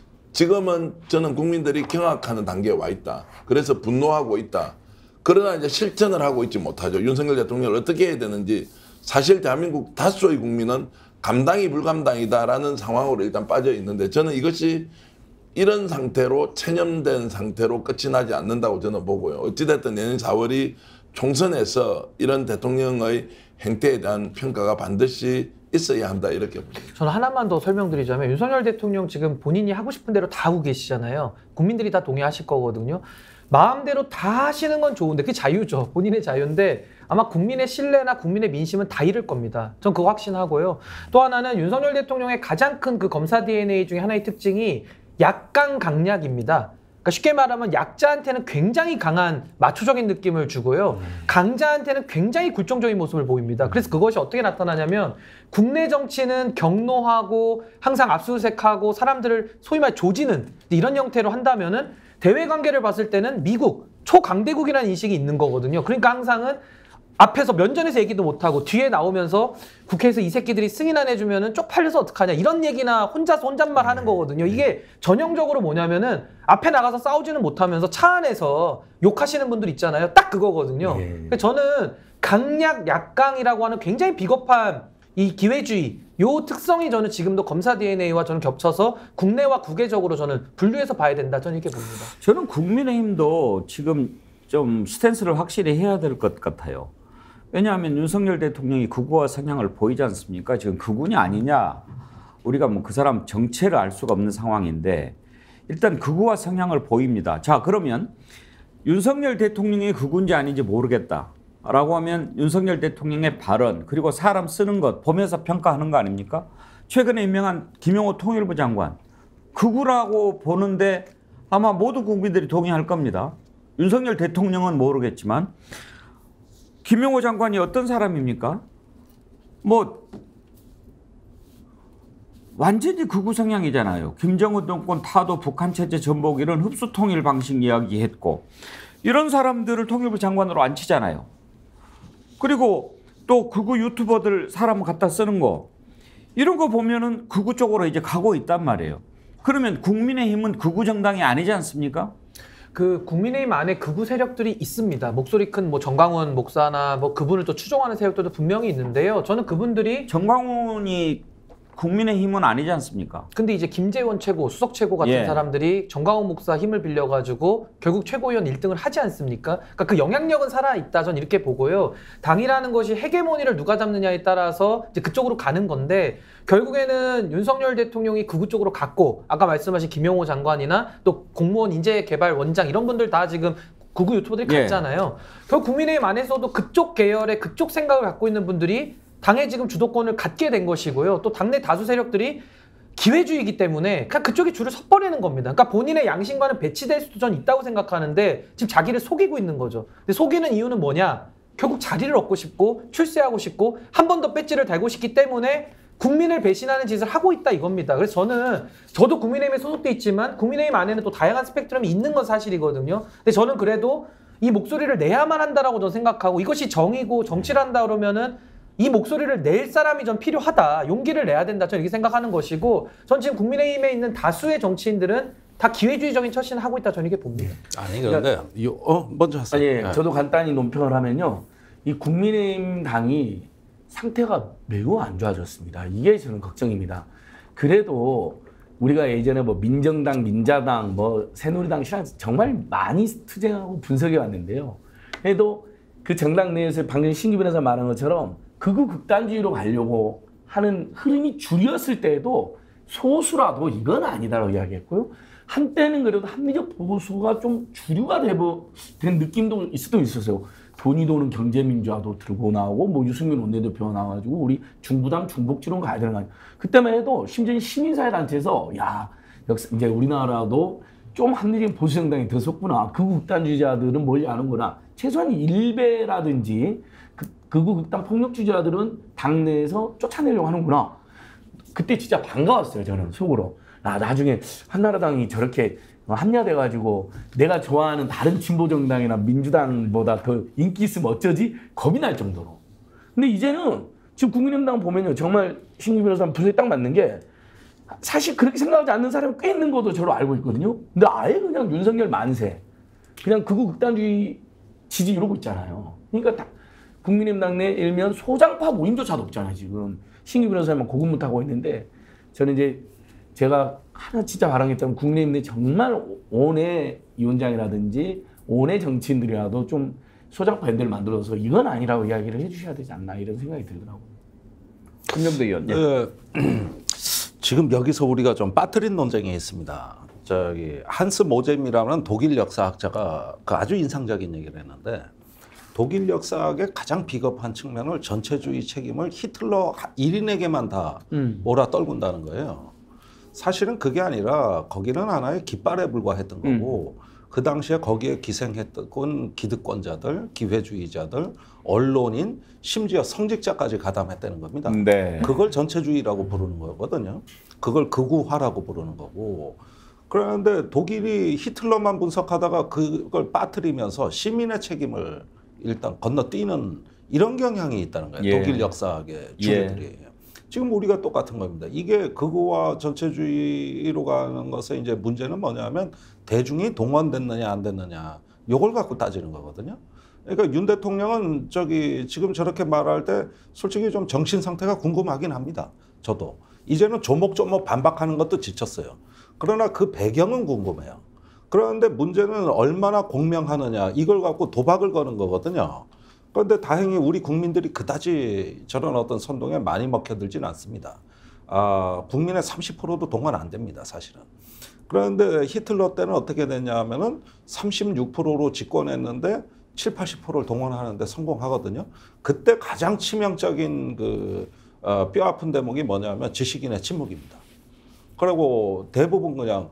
지금은 저는 국민들이 경악하는 단계에 와 있다. 그래서 분노하고 있다. 그러나 이제 실천을 하고 있지 못하죠. 윤석열 대통령을 어떻게 해야 되는지 사실 대한민국 다수의 국민은 감당이 불감당이다라는 상황으로 일단 빠져 있는데 저는 이것이 이런 상태로 체념된 상태로 끝이 나지 않는다고 저는 보고요. 어찌됐든 내년 4월이 총선에서 이런 대통령의 행태에 대한 평가가 반드시 있어야 한다, 이렇게 봅니다. 저는 하나만 더 설명드리자면 윤석열 대통령 지금 본인이 하고 싶은 대로 다 하고 계시잖아요. 국민들이 다 동의하실 거거든요. 마음대로 다 하시는 건 좋은데 그게 자유죠. 본인의 자유인데 아마 국민의 신뢰나 국민의 민심은 다 잃을 겁니다. 전 그거 확신하고요. 또 하나는 윤석열 대통령의 가장 큰 그 검사 DNA 중에 하나의 특징이 약강 강약입니다. 그러니까 쉽게 말하면 약자한테는 굉장히 강한 마초적인 느낌을 주고요. 강자한테는 굉장히 굴종적인 모습을 보입니다. 그래서 그것이 어떻게 나타나냐면 국내 정치는 경노하고 항상 압수수색하고 사람들을 소위 말 조지는 이런 형태로 한다면은 대외 관계를 봤을 때는 미국, 초강대국이라는 인식이 있는 거거든요. 그러니까 항상은 앞에서 면전에서 얘기도 못하고 뒤에 나오면서 국회에서 이 새끼들이 승인 안 해주면은 쪽팔려서 어떡하냐 이런 얘기나 혼자서 혼잣말 하는 거거든요. 이게 전형적으로 뭐냐면은 앞에 나가서 싸우지는 못하면서 차 안에서 욕하시는 분들 있잖아요. 딱 그거거든요. 그러니까 저는 강약, 약강이라고 하는 굉장히 비겁한 이 기회주의 요 특성이 저는 지금도 검사 DNA와 저는 겹쳐서 국내와 국외적으로 저는 분류해서 봐야 된다. 저는 이렇게 봅니다. 저는 국민의힘도 지금 좀 스탠스를 확실히 해야 될 것 같아요. 왜냐하면 윤석열 대통령이 극우화 성향을 보이지 않습니까? 지금 극우냐 아니냐 우리가 뭐 그 사람 정체를 알 수가 없는 상황인데 일단 극우화 성향을 보입니다. 자, 그러면 윤석열 대통령이 극우인지 아닌지 모르겠다 라고 하면 윤석열 대통령의 발언 그리고 사람 쓰는 것 보면서 평가하는 거 아닙니까? 최근에 임명한 김용호 통일부 장관 극우라고 보는데 아마 모든 국민들이 동의할 겁니다. 윤석열 대통령은 모르겠지만 김용호 장관이 어떤 사람입니까? 뭐 완전히 극우 성향이잖아요. 김정은 정권 타도 북한 체제 전복 이런 흡수 통일 방식 이야기했고 이런 사람들을 통일부 장관으로 앉히잖아요. 그리고 또 극우 유튜버들 사람 갖다 쓰는 거 이런 거 보면은 극우 쪽으로 이제 가고 있단 말이에요. 그러면 국민의힘은 극우 정당이 아니지 않습니까? 그 국민의힘 안에 극우 세력들이 있습니다. 목소리 큰 뭐 정광훈 목사나 뭐 그분을 또 추종하는 세력들도 분명히 있는데요. 저는 그분들이 정광훈이 국민의힘은 아니지 않습니까? 근데 이제 김재원 최고, 수석 최고 같은 사람들이 정광훈 목사 힘을 빌려가지고 결국 최고위원 1등을 하지 않습니까? 그러니까 그 영향력은 살아있다. 전 이렇게 보고요. 당이라는 것이 헤게모니를 누가 잡느냐에 따라서 이제 그쪽으로 가는 건데 결국에는 윤석열 대통령이 극우 쪽으로 갔고 아까 말씀하신 김용호 장관이나 또 공무원 인재개발원장 이런 분들 다 지금 극우 유튜버들이 갔잖아요. 결국 국민의힘 안에서도 그쪽 계열의 그쪽 생각을 갖고 있는 분들이 당의 지금 주도권을 갖게 된 것이고요. 또 당내 다수 세력들이 기회주의이기 때문에 그냥 그쪽이 줄을 섰버리는 겁니다. 그러니까 본인의 양심과는 배치될 수도 전 있다고 생각하는데 지금 자기를 속이고 있는 거죠. 근데 속이는 이유는 뭐냐? 결국 자리를 얻고 싶고 출세하고 싶고 한 번 더 배지를 달고 싶기 때문에 국민을 배신하는 짓을 하고 있다 이겁니다. 그래서 저도 국민의힘에 소속돼 있지만 국민의힘 안에는 또 다양한 스펙트럼이 있는 건 사실이거든요. 근데 저는 그래도 이 목소리를 내야만 한다라고 저는 생각하고 이것이 정의고 정치를 한다 그러면은 이 목소리를 낼 사람이 전 필요하다. 용기를 내야 된다. 저는 이렇게 생각하는 것이고 전 지금 국민의힘에 있는 다수의 정치인들은 다 기회주의적인 처신을 하고 있다. 저는 이렇게 봅니다. 아니 그런데 먼저 하세요. 아니, 저도 간단히 논평을 하면요. 이 국민의힘 당이 상태가 매우 안 좋아졌습니다. 이게 저는 걱정입니다. 그래도 우리가 예전에 뭐 민정당, 민자당, 뭐 새누리당, 신당 정말 많이 투쟁하고 분석해 왔는데요. 그래도 그 정당 내에서 방금 신규 변호사 말한 것처럼 극우 극단주의로 가려고 하는 흐름이 줄였을 때에도 소수라도 이건 아니다라고 이야기했고요. 한때는 그래도 합리적 보수가 좀 주류가 된 느낌도 있었어요. 돈이 도는 경제민주화도 들고 나오고 뭐 유승민 원내대표가 나와가지고 우리 중부당 중복지론 가야 되는 거 아니야. 그때만 해도 심지어 시민사회단체에서 야 역시 이제 우리나라도 좀 합리적인 보수정당이 더 섰구나. 극우 극단주의자들은 뭘 아는구나. 최소한 일베라든지 극우 극단 폭력주의자들은 당내에서 쫓아내려고 하는구나. 그때 진짜 반가웠어요. 저는 속으로. 나중에 한나라당이 저렇게 합리화돼가지고 내가 좋아하는 다른 진보정당이나 민주당보다 더 인기 있으면 어쩌지? 겁이 날 정도로. 근데 이제는 지금 국민의힘당 보면요. 정말 신규 변호사 분석이 딱 맞는 게 사실 그렇게 생각하지 않는 사람이 꽤 있는 것도 저로 알고 있거든요. 근데 아예 그냥 윤석열 만세. 그냥 극우 극단주의 지지 이러고 있잖아요. 그러니까 국민의힘당 내 일면 소장파 모임조차도 없잖아요. 지금 신규 변호사만 고군분투하고 있는데 저는 이제 제가 하나 진짜 바람했던 국민의힘 내 정말 원외 위원장이라든지 원외 정치인들이라도 좀 소장파 연대를 만들어서 이건 아니라고 이야기를 해주셔야 되지 않나 이런 생각이 들더라고요. 김명도 의원님. 지금 여기서 우리가 좀 빠뜨린 논쟁이 있습니다. 저기 한스 모젬이라는 독일 역사학자가 그 아주 인상적인 얘기를 했는데 독일 역사학의 가장 비겁한 측면을 전체주의 책임을 히틀러 1인에게만 다 몰아 떨군다는 거예요. 사실은 그게 아니라 거기는 하나의 깃발에 불과했던 거고 그 당시에 거기에 기생했던 기득권자들, 기회주의자들, 언론인, 심지어 성직자까지 가담했다는 겁니다. 네. 그걸 전체주의라고 부르는 거거든요. 그걸 극우화라고 부르는 거고. 그런데 독일이 히틀러만 분석하다가 그걸 빠뜨리면서 시민의 책임을 일단 건너뛰는 이런 경향이 있다는 거예요. 예. 독일 역사학의 주류들이. 지금 우리가 똑같은 겁니다. 이게 극우와 전체주의로 가는 것의 이제 문제는 뭐냐면 대중이 동원됐느냐 안 됐느냐 요걸 갖고 따지는 거거든요. 그러니까 윤 대통령은 지금 저렇게 말할 때 솔직히 좀 정신 상태가 궁금하긴 합니다. 저도 이제는 조목조목 반박하는 것도 지쳤어요. 그러나 그 배경은 궁금해요. 그런데 문제는 얼마나 공명하느냐 이걸 갖고 도박을 거는 거거든요. 그런데 다행히 우리 국민들이 그다지 저런 어떤 선동에 많이 먹혀들지는 않습니다. 국민의 30%도 동원 안 됩니다, 사실은. 그런데 히틀러 때는 어떻게 됐냐 하면은 36%로 집권했는데 7, 80%를 동원하는데 성공하거든요. 그때 가장 치명적인 뼈 아픈 대목이 뭐냐면 지식인의 침묵입니다. 그리고 대부분 그냥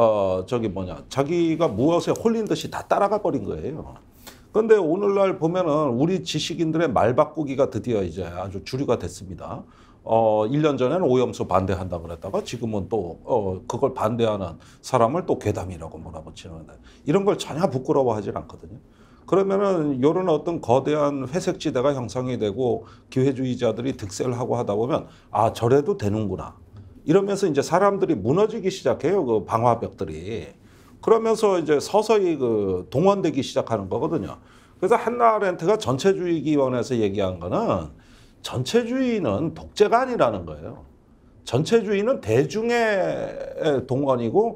자기가 무엇에 홀린 듯이 다 따라가 버린 거예요. 그런데 오늘날 보면은 우리 지식인들의 말 바꾸기가 드디어 이제 아주 주류가 됐습니다. 1년 전에는 오염수 반대한다 그랬다가 지금은 또 그걸 반대하는 사람을 또 괴담이라고 몰아붙이는데 이런 걸 전혀 부끄러워하지 않거든요. 그러면은 이런 어떤 거대한 회색 지대가 형성이 되고 기회주의자들이 득세를 하고 하다 보면 저래도 되는구나. 이러면서 이제 사람들이 무너지기 시작해요. 그 방화벽들이. 그러면서 이제 서서히 동원되기 시작하는 거거든요. 그래서 한나 아렌트가 전체주의기원에서 얘기한 거는 전체주의는 독재가 아니라는 거예요. 전체주의는 대중의 동원이고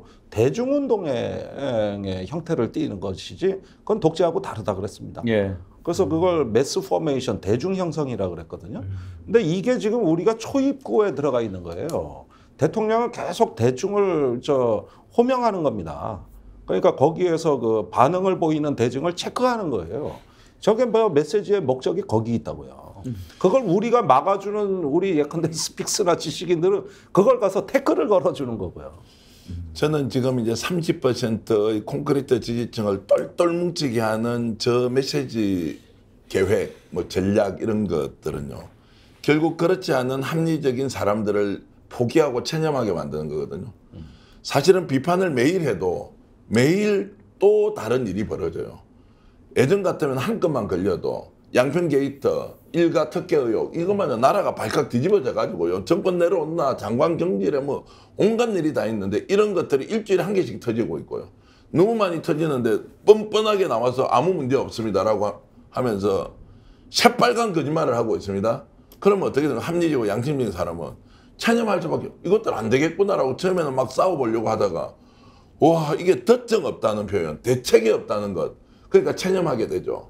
대중운동의 형태를 띠는 것이지 그건 독재하고 다르다 그랬습니다. 예. 그래서 그걸 매스 포메이션, 대중형성이라고 그랬거든요. 근데 이게 지금 우리가 초입구에 들어가 있는 거예요. 대통령은 계속 대중을 호명하는 겁니다. 그러니까 거기에서 그 반응을 보이는 대중을 체크하는 거예요. 저게 뭐 메시지의 목적이 거기 있다고요. 그걸 우리가 막아주는 우리 예컨대 스픽스나 지식인들은 그걸 가서 태클을 걸어주는 거고요. 저는 지금 이제 30%의 콘크리트 지지층을 똘똘 뭉치게 하는 저 메시지 계획, 뭐 전략 이런 것들은요. 결국 그렇지 않은 합리적인 사람들을 포기하고 체념하게 만드는 거거든요. 사실은 비판을 매일 해도 매일 또 다른 일이 벌어져요. 예전 같으면 한 건만 걸려도 양평 게이트, 일가 특혜 의혹 이것만 나라가 발칵 뒤집어져 가지고요. 정권 내려온나 장관 경질에 뭐 온갖 일이 다 있는데 이런 것들이 일주일에 한 개씩 터지고 있고요. 너무 많이 터지는데 뻔뻔하게 나와서 아무 문제 없습니다라고 하면서 새빨간 거짓말을 하고 있습니다. 그러면 어떻게 되나 합리적이고 양심적인 사람은 체념할 수밖에 이것들 안 되겠구나라고 처음에는 막 싸워보려고 하다가 와 이게 덧정 없다는 표현, 대책이 없다는 것 그러니까 체념하게 되죠.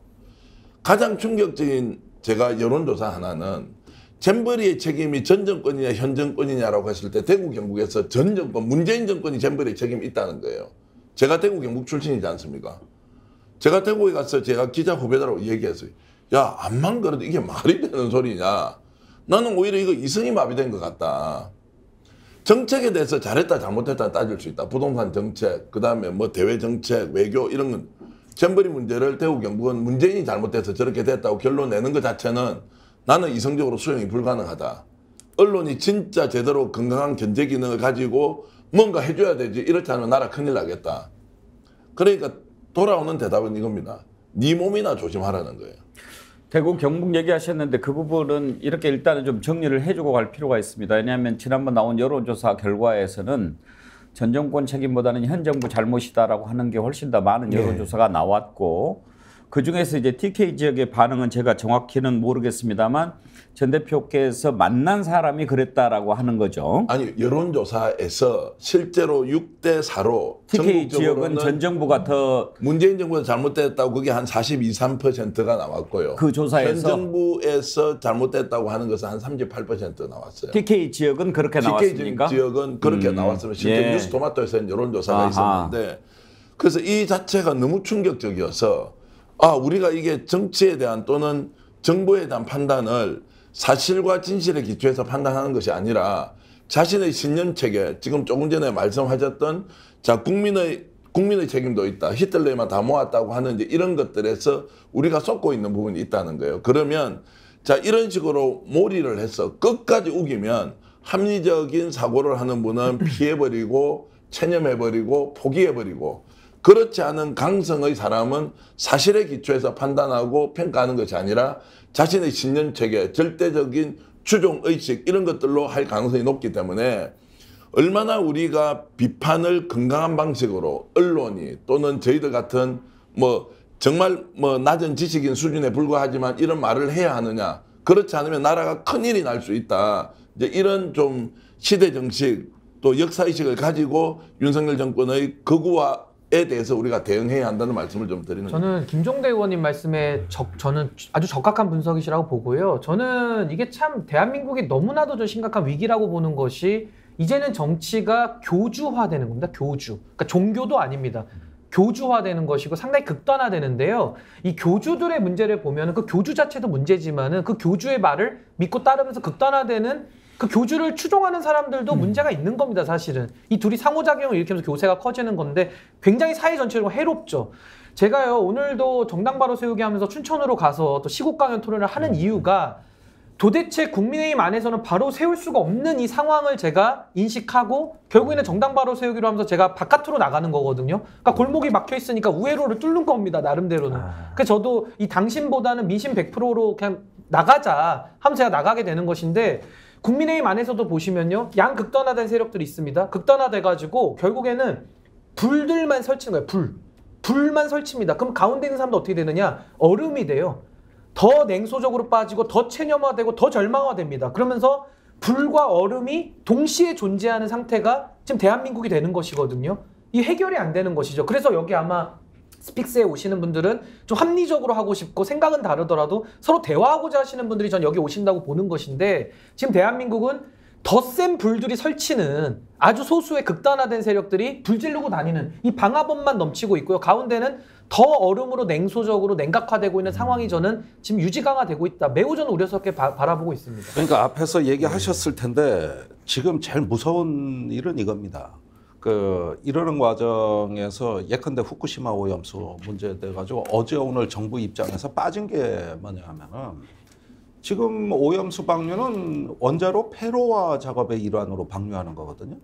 가장 충격적인 제가 여론조사 하나는 잼버리의 책임이 전 정권이냐 현 정권이냐라고 했을 때 대구 경북에서 전 정권 문재인 정권이 잼버리의 책임이 있다는 거예요. 제가 대구 경북 출신이지 않습니까? 제가 대구에 가서 제가 기자 후배들하고 얘기했어요. 야 암만 그래도 이게 말이 되는 소리냐. 나는 오히려 이거 이성이 마비된 것 같다. 정책에 대해서 잘했다 잘못했다 따질 수 있다. 부동산 정책, 그다음에 뭐 대외 정책, 외교 이런 건 잼버리 문제를 대구 경북은 문재인이 잘못돼서 저렇게 됐다고 결론 내는 것 자체는 나는 이성적으로 수용이 불가능하다. 언론이 진짜 제대로 건강한 견제 기능을 가지고 뭔가 해줘야 되지. 이렇지 않으면 나라 큰일 나겠다. 그러니까 돌아오는 대답은 이겁니다. 네 몸이나 조심하라는 거예요. 대구 경북 얘기하셨는데 그 부분은 이렇게 일단은 좀 정리를 해주고 갈 필요가 있습니다. 왜냐하면 지난번 나온 여론조사 결과에서는 전 정권 책임보다는 현 정부 잘못이다라고 하는 게 훨씬 더 많은 여론조사가 나왔고 그중에서 이제 TK 지역의 반응은 제가 정확히는 모르겠습니다만 전 대표께서 만난 사람이 그랬다라고 하는 거죠. 아니 여론조사에서 실제로 6대 4로 TK 지역은 전 정부가 더 문재인 정부가 잘못됐다고 그게 한 42~3%가 나왔고요. 그 조사에서 현 정부에서 잘못됐다고 하는 것은 한 38% 나왔어요. TK 지역은 그렇게 나왔습니까? TK 지역은 그렇게 나왔으면 실제 뉴스토마토에서는 여론조사가 있었는데 그래서 이 자체가 너무 충격적이어서 우리가 이게 정치에 대한 또는 정부에 대한 판단을 사실과 진실에 기초해서 판단하는 것이 아니라 자신의 신념체계, 지금 조금 전에 말씀하셨던 자 국민의 책임도 있다. 히틀러만 다 모았다고 하는 이제 이런 것들에서 우리가 쏟고 있는 부분이 있다는 거예요. 그러면 자 이런 식으로 몰이를 해서 끝까지 우기면 합리적인 사고를 하는 분은 피해버리고 체념해버리고 포기해버리고 그렇지 않은 강성의 사람은 사실에 기초해서 판단하고 평가하는 것이 아니라 자신의 신념체계, 절대적인 추종의식 이런 것들로 할 가능성이 높기 때문에 얼마나 우리가 비판을 건강한 방식으로 언론이 또는 저희들 같은 뭐 정말 뭐 낮은 지식인 수준에 불과하지만 이런 말을 해야 하느냐. 그렇지 않으면 나라가 큰일이 날 수 있다. 이제 이런 좀 시대정식 또 역사의식을 가지고 윤석열 정권의 극우화에 대해서 우리가 대응해야 한다는 말씀을 좀 드리는 거예요. 저는 김종대 의원님 말씀에 저는 아주 적합한 분석이시라고 보고요. 저는 이게 참 대한민국이 너무나도 좀 심각한 위기라고 보는 것이 이제는 정치가 교주화되는 겁니다. 교주. 그러니까 종교도 아닙니다. 교주화되는 것이고 상당히 극단화되는데요. 이 교주들의 문제를 보면 그 교주 자체도 문제지만은 그 교주의 말을 믿고 따르면서 극단화되는 그 교주를 추종하는 사람들도 문제가 있는 겁니다. 사실은. 이 둘이 상호작용을 일으키면서 교세가 커지는 건데 굉장히 사회 전체적으로 해롭죠. 제가요 오늘도 정당 바로 세우기 하면서 춘천으로 가서 또 시국 강연 토론을 하는 이유가 도대체 국민의힘 안에서는 바로 세울 수가 없는 이 상황을 제가 인식하고 결국에는 정당 바로 세우기로 하면서 제가 바깥으로 나가는 거거든요. 그러니까 골목이 막혀 있으니까 우회로를 뚫는 겁니다. 나름대로는. 그래서 저도 이 당신보다는 민심 100%로 그냥 나가자 하면서 제가 나가게 되는 것인데 국민의힘 안에서도 보시면요. 양극단화된 세력들이 있습니다. 극단화돼가지고 결국에는 불들만 설치는 거예요. 불만 설치입니다. 그럼 가운데 있는 사람도 어떻게 되느냐? 얼음이 돼요. 더 냉소적으로 빠지고 더 체념화되고 더 절망화됩니다. 그러면서 불과 얼음이 동시에 존재하는 상태가 지금 대한민국이 되는 것이거든요. 이 해결이 안 되는 것이죠. 그래서 여기 아마 스픽스에 오시는 분들은 좀 합리적으로 하고 싶고 생각은 다르더라도 서로 대화하고자 하시는 분들이 전 여기 오신다고 보는 것인데 지금 대한민국은 더 센 불들이 설치는 아주 소수의 극단화된 세력들이 불 지르고 다니는 이 방화범만 넘치고 있고요. 가운데는 더 얼음으로 냉소적으로 냉각화되고 있는 상황이 저는 지금 유지강화되고 있다. 매우 저는 우려스럽게 바라보고 있습니다. 그러니까 앞에서 얘기하셨을 텐데 지금 제일 무서운 일은 이겁니다. 이러는 과정에서 예컨대 후쿠시마 오염수 문제돼 가지고 어제 오늘 정부 입장에서 빠진 게 뭐냐면은 지금 오염수 방류는 원자로 폐로화 작업의 일환으로 방류하는 거거든요.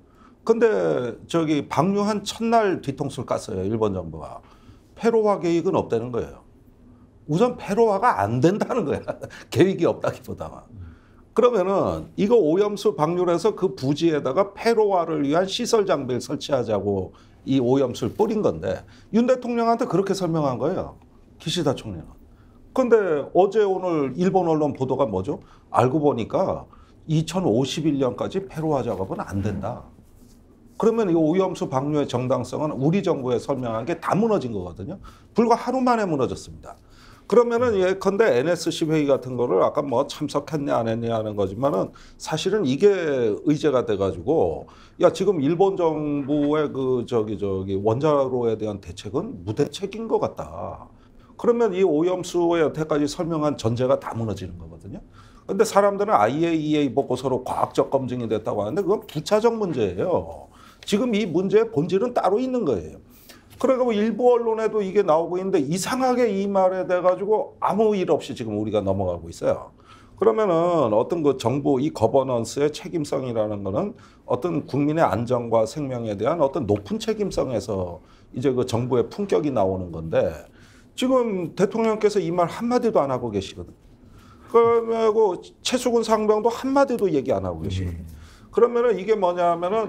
근데 저기 방류한 첫날 뒤통수를 깠어요. 일본 정부가. 폐로화 계획은 없다는 거예요. 우선 폐로화가 안 된다는 거야. 계획이 없다기보다는. 그러면은 이거 오염수 방류를 해서 그 부지에다가 폐로화를 위한 시설 장비를 설치하자고 이 오염수를 뿌린 건데 윤 대통령한테 그렇게 설명한 거예요. 기시다 총리는. 근데 어제 오늘 일본 언론 보도가 뭐죠? 알고 보니까 2051년까지 폐로화 작업은 안 된다. 그러면 이 오염수 방류의 정당성은 우리 정부에 설명한 게 다 무너진 거거든요. 불과 하루 만에 무너졌습니다. 그러면은 예컨대 NSC 회의 같은 거를 아까 뭐 참석했냐 안 했냐 하는 거지만은 사실은 이게 의제가 돼가지고 야 지금 일본 정부의 그 저기 원자로에 대한 대책은 무대책인 것 같다. 그러면 이 오염수에 여태까지 설명한 전제가 다 무너지는 거거든요. 근데 사람들은 IAEA 보고서로 과학적 검증이 됐다고 하는데 그건 부차적 문제예요. 지금 이 문제의 본질은 따로 있는 거예요. 그러니까 일부 언론에도 이게 나오고 있는데 이상하게 이 말에 대해 가지고 아무 일 없이 지금 우리가 넘어가고 있어요. 그러면은 어떤 그 정부 이 거버넌스의 책임성이라는 거는 어떤 국민의 안전과 생명에 대한 어떤 높은 책임성에서 이제 그 정부의 품격이 나오는 건데 지금 대통령께서 이 말 한마디도 안 하고 계시거든. 그리고 최수근 상병도 한마디도 얘기 안 하고 계시거든. 그러면은 이게 뭐냐면은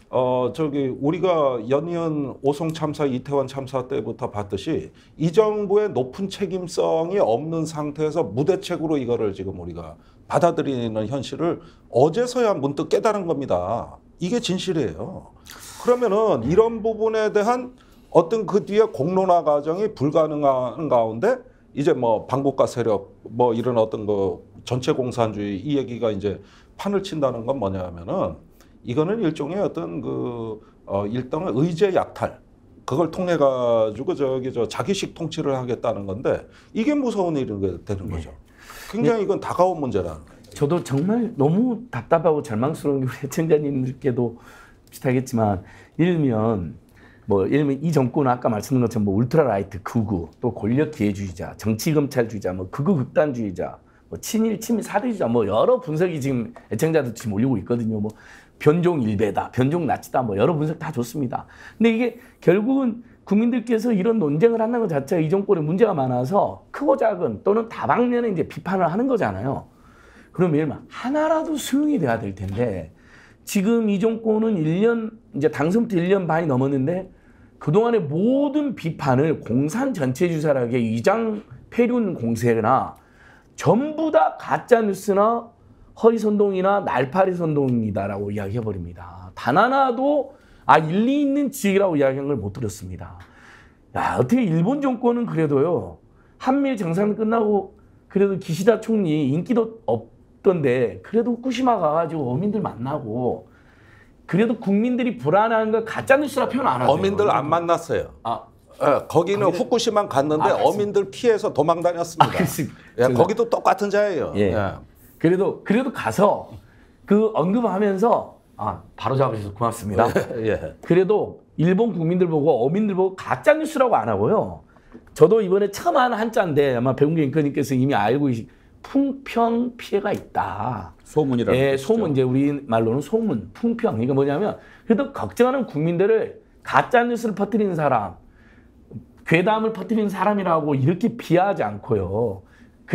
우리가 연이은 오송 참사, 이태원 참사 때부터 봤듯이 이 정부의 높은 책임성이 없는 상태에서 무대책으로 이거를 지금 우리가 받아들이는 현실을 어제서야 문득 깨달은 겁니다. 이게 진실이에요. 그러면은 이런 부분에 대한 어떤 그 뒤에 공론화 과정이 불가능한 가운데 이제 뭐 반국가 세력 뭐 이런 어떤 그 전체 공산주의 이 얘기가 이제 판을 친다는 건 뭐냐면은 이거는 일종의 어떤 일종의 의제 약탈 그걸 통해 가지고 자기식 통치를 하겠다는 건데 이게 무서운 일이 되는 거죠. 굉장히 이건 다가온 문제라는 거예요. 저도 정말 너무 답답하고 절망스러운 게 우리 시청자님들께도 비슷하겠지만 예를 들면 이 정권은 아까 말씀드린 것처럼 울트라라이트 극우 또 권력 기회주의자 정치검찰주의자 극우 극단주의자 친일 친미 사대주의자 여러 분석이 지금 애청자들 지금 올리고 있거든요. 변종 일배다, 변종 나치다, 여러 분석 다 좋습니다. 근데 이게 결국은 국민들께서 이런 논쟁을 한다는 것 자체가 이 정권에 문제가 많아서 크고 작은 또는 다방면에 이제 비판을 하는 거잖아요. 그럼 예를 들면 하나라도 수용이 돼야 될 텐데 지금 이 정권은 이제 당선부터 1년 반이 넘었는데 그동안의 모든 비판을 공산 전체주의자라게 위장 폐륜 공세나 전부 다 가짜뉴스나 허위선동이나 날파리 선동이다라고 이야기해버립니다. 단 하나도 일리 있는 지적이라고 이야기한 걸 못 들었습니다. 야, 어떻게 일본 정권은 그래도요. 한미일 정상 끝나고 그래도 기시다 총리 인기도 없던데 그래도 후쿠시마 가가지고 어민들 만나고 그래도 국민들이 불안한 걸 가짜뉴스라 표현 안 하죠. 어민들 안 만났어요. 거기는 후쿠시마 갔는데 어민들 피해서 도망 다녔습니다. 거기도 똑같은 자예요. 그래도 가서 그 언급하면서 바로 잡으셔서 고맙습니다. 그래도 일본 국민들 보고 어민들 보고 가짜 뉴스라고 안 하고요. 저도 이번에 처음 한 한자인데 아마 배웅기 앵커님께서 이미 알고 계신 풍평 피해가 있다. 소문이라는 소문 이제 우리 말로는 소문, 풍평. 그러니까 뭐냐면 그래도 걱정하는 국민들을 가짜 뉴스를 퍼뜨리는 사람, 괴담을 퍼뜨리는 사람이라고 이렇게 비하하지 않고요.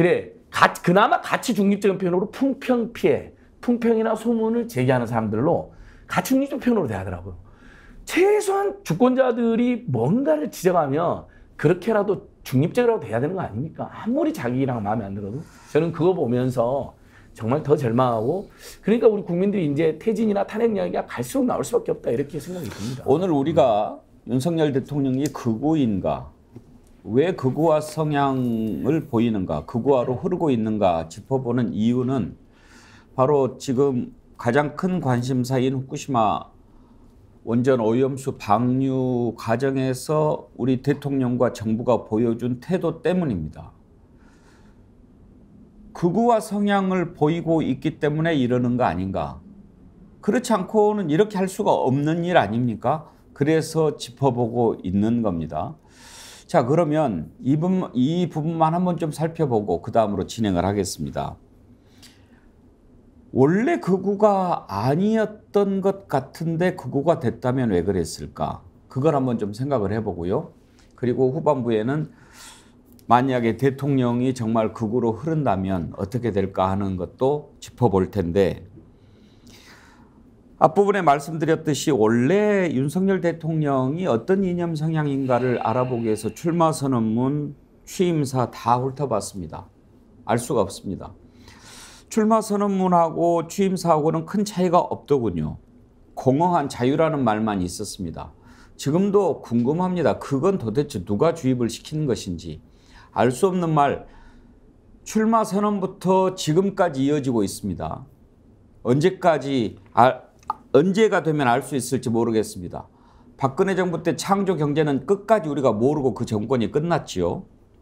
그나마 가치 중립적인 표현으로 풍평 피해, 풍평이나 소문을 제기하는 사람들로 가치 중립적 표현으로 대하더라고요. 최소한 주권자들이 뭔가를 지적하면 그렇게라도 중립적이라고 돼야 되는 거 아닙니까? 아무리 자기랑 마음에 안 들어도. 저는 그거 보면서 정말 더 절망하고 그러니까 우리 국민들이 이제 퇴진이나 탄핵 이야기가 갈수록 나올 수밖에 없다 이렇게 생각이 듭니다. 오늘 우리가 윤석열 대통령이 극우인가 왜 극우화 성향을 보이는가 극우화로 흐르고 있는가 짚어보는 이유는 바로 지금 가장 큰 관심사인 후쿠시마 원전 오염수 방류 과정에서 우리 대통령과 정부가 보여준 태도 때문입니다. 극우화 성향을 보이고 있기 때문에 이러는 거 아닌가. 그렇지 않고는 이렇게 할 수가 없는 일 아닙니까? 그래서 짚어보고 있는 겁니다. 자, 그러면 이 부분만 한번 좀 살펴보고 그 다음으로 진행을 하겠습니다. 원래 극우가 아니었던 것 같은데 극우가 됐다면 왜 그랬을까? 그걸 한번 좀 생각을 해보고요. 그리고 후반부에는 만약에 대통령이 정말 극우로 흐른다면 어떻게 될까 하는 것도 짚어볼 텐데 앞부분에 말씀드렸듯이 원래 윤석열 대통령이 어떤 이념 성향인가를 알아보기 위해서 출마 선언문, 취임사 다 훑어봤습니다. 알 수가 없습니다. 출마 선언문하고 취임사하고는 큰 차이가 없더군요. 공허한 자유라는 말만 있었습니다. 지금도 궁금합니다. 그건 도대체 누가 주입을 시키는 것인지. 알 수 없는 말, 출마 선언부터 지금까지 이어지고 있습니다. 언제가 되면 알 수 있을지 모르겠습니다. 박근혜 정부 때 창조 경제는 끝까지 우리가 모르고 그 정권이 끝났지요.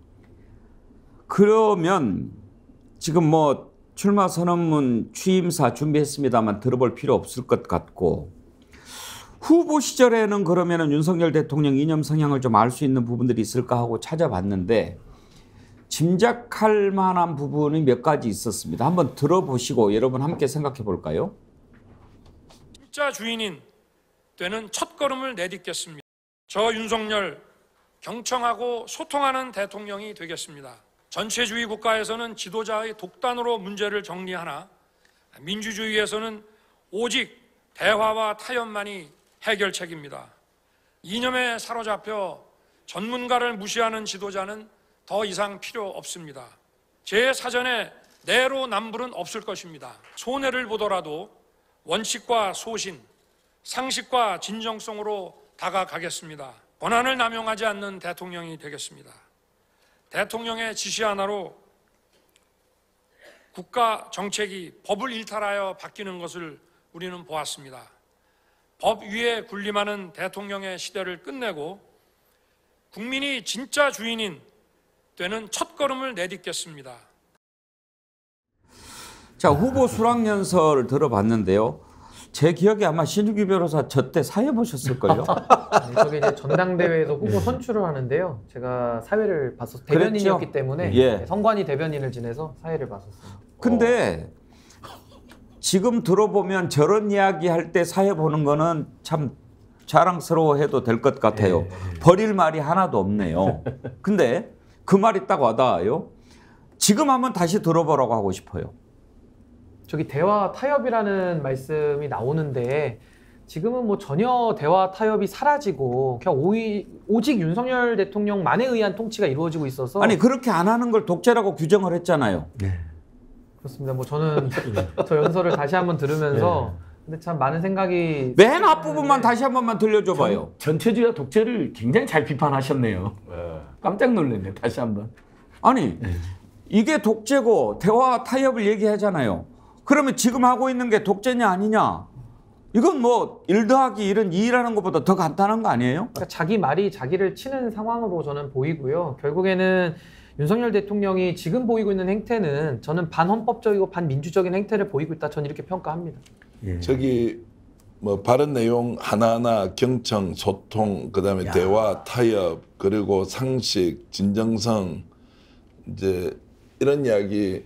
그러면 지금 뭐 출마 선언문 취임사 준비했습니다만 들어볼 필요 없을 것 같고, 후보 시절에는 그러면은 윤석열 대통령 이념 성향을 좀 알 수 있는 부분들이 있을까 하고 찾아봤는데 짐작할 만한 부분이 몇 가지 있었습니다. 한번 들어보시고 여러분 함께 생각해 볼까요? 진짜 주인인 되는 첫걸음을 내딛겠습니다. 저 윤석열 경청하고 소통하는 대통령이 되겠습니다. 전체주의 국가에서는 지도자의 독단으로 문제를 정리하나 민주주의에서는 오직 대화와 타협만이 해결책입니다. 이념에 사로잡혀 전문가를 무시하는 지도자는 더 이상 필요 없습니다. 제 사전에 내로남불은 없을 것입니다. 손해를 보더라도 원칙과 소신, 상식과 진정성으로 다가가겠습니다. 권한을 남용하지 않는 대통령이 되겠습니다. 대통령의 지시 하나로 국가 정책이 법을 일탈하여 바뀌는 것을 우리는 보았습니다. 법 위에 군림하는 대통령의 시대를 끝내고 국민이 진짜 주인인 되는 첫걸음을 내딛겠습니다. 자, 후보 수락연설을 들어봤는데요. 제 기억에 아마 신유기 변호사 저 때 사회 보셨을걸요? 네, 저게 이제 전당대회에서 후보 선출을 하는데요. 제가 사회를 봤었어요. 대변인이었기 때문에 예. 선관위 대변인을 지내서 사회를 봤었어요. 근데 지금 들어보면 저런 이야기 할 때 사회 보는 거는 참 자랑스러워해도 될 것 같아요. 버릴 말이 하나도 없네요. 근데 그 말이 딱 와닿아요. 지금 한번 다시 들어보라고 하고 싶어요. 저기 대화 타협이라는 말씀이 나오는데 지금은 뭐 전혀 대화 타협이 사라지고 그냥 오직 윤석열 대통령만에 의한 통치가 이루어지고 있어서 아니 그렇게 안 하는 걸 독재라고 규정을 했잖아요. 네. 그렇습니다. 뭐 저는 저 연설을 다시 한번 들으면서 근데 참 많은 생각이 맨 앞부분만 다시 한 번만 들려줘봐요. 전체주의와 독재를 굉장히 잘 비판하셨네요. 깜짝 놀랐네. 다시 한번. 아니 이게 독재고 대화 타협을 얘기하잖아요. 그러면 지금 하고 있는 게 독재냐 아니냐? 이건 뭐 1 더하기 1은 2라는 것보다 더 간단한 거 아니에요? 그러니까 자기 말이 자기를 치는 상황으로 저는 보이고요. 결국에는 윤석열 대통령이 지금 보이고 있는 행태는 저는 반헌법적이고 반민주적인 행태를 보이고 있다. 저는 이렇게 평가합니다. 저기 뭐 발언 내용 하나하나 경청, 소통, 그다음에 대화, 타협, 그리고 상식, 진정성 이제 이런 이야기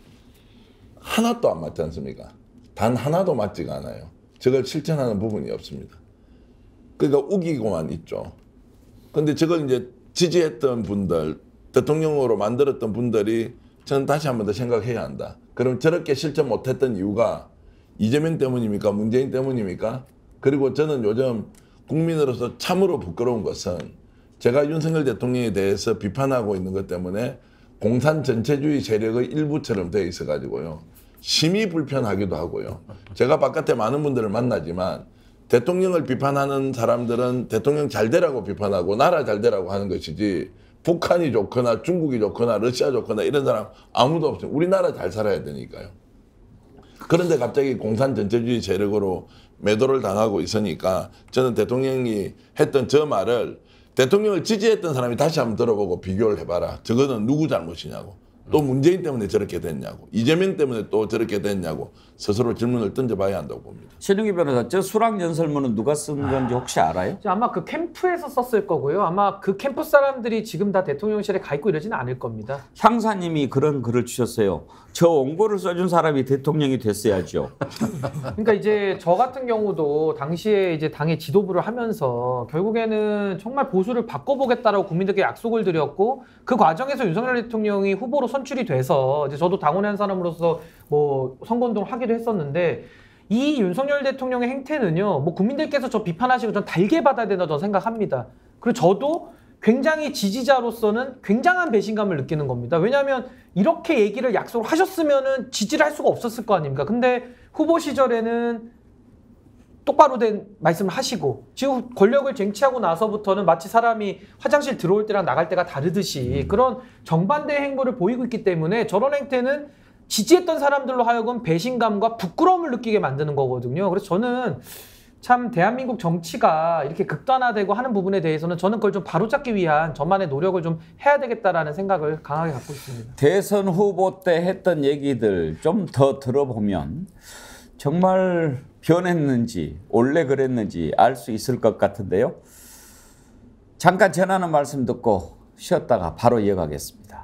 하나도 안 맞지 않습니까? 단 하나도 맞지가 않아요. 저걸 실천하는 부분이 없습니다. 그러니까 우기고만 있죠. 근데 저걸 이제 지지했던 분들, 대통령으로 만들었던 분들이 저는 다시 한 번 더 생각해야 한다. 그럼 저렇게 실천 못했던 이유가 이재명 때문입니까? 문재인 때문입니까? 그리고 저는 요즘 국민으로서 참으로 부끄러운 것은 제가 윤석열 대통령에 대해서 비판하고 있는 것 때문에 공산 전체주의 세력의 일부처럼 되어 있어가지고요. 심히 불편하기도 하고요. 제가 바깥에 많은 분들을 만나지만 대통령을 비판하는 사람들은 대통령 잘 되라고 비판하고 나라 잘 되라고 하는 것이지 북한이 좋거나 중국이 좋거나 러시아 좋거나 이런 사람 아무도 없어요. 우리나라 잘 살아야 되니까요. 그런데 갑자기 공산 전체주의 세력으로 매도를 당하고 있으니까 저는 대통령이 했던 저 말을 대통령을 지지했던 사람이 다시 한번 들어보고 비교를 해봐라. 저거는 누구 잘못이냐고. 또 문재인 때문에 저렇게 됐냐고. 이재명 때문에 또 저렇게 됐냐고. 스스로 질문을 던져봐야 한다고 봅니다. 신웅기 변호사, 저 수락연설문은 누가 쓴 건지 혹시 알아요? 아마 그 캠프에서 썼을 거고요. 아마 그 캠프 사람들이 지금 다 대통령실에 가 있고 이러지는 않을 겁니다. 향사님이 그런 글을 주셨어요. 저 원고를 써준 사람이 대통령이 됐어야죠. 그러니까 이제 저 같은 경우도 당시에 이제 당의 지도부를 하면서 결국에는 정말 보수를 바꿔보겠다라고 국민들께 약속을 드렸고 그 과정에서 윤석열 대통령이 후보로 선출이 돼서 이제 저도 당원의 한 사람으로서 뭐 선거운동을 하기도 했었는데 이 윤석열 대통령의 행태는요, 뭐 국민들께서 저 비판하시고 전 달게 받아야 된다 저는 생각합니다. 그리고 저도 굉장히 지지자로서는 굉장한 배신감을 느끼는 겁니다. 왜냐하면 이렇게 얘기를 약속을 하셨으면은 지지를 할 수가 없었을 거 아닙니까? 근데 후보 시절에는 똑바로 된 말씀을 하시고 지금 권력을 쟁취하고 나서부터는 마치 사람이 화장실 들어올 때랑 나갈 때가 다르듯이 그런 정반대 행보를 보이고 있기 때문에 저런 행태는 지지했던 사람들로 하여금 배신감과 부끄러움을 느끼게 만드는 거거든요. 그래서 저는 참 대한민국 정치가 이렇게 극단화되고 하는 부분에 대해서는 저는 그걸 좀 바로잡기 위한 저만의 노력을 좀 해야 되겠다라는 생각을 강하게 갖고 있습니다. 대선 후보 때 했던 얘기들 좀 더 들어보면 정말 변했는지 원래 그랬는지 알 수 있을 것 같은데요. 잠깐 전하는 말씀 듣고 쉬었다가 바로 이어가겠습니다.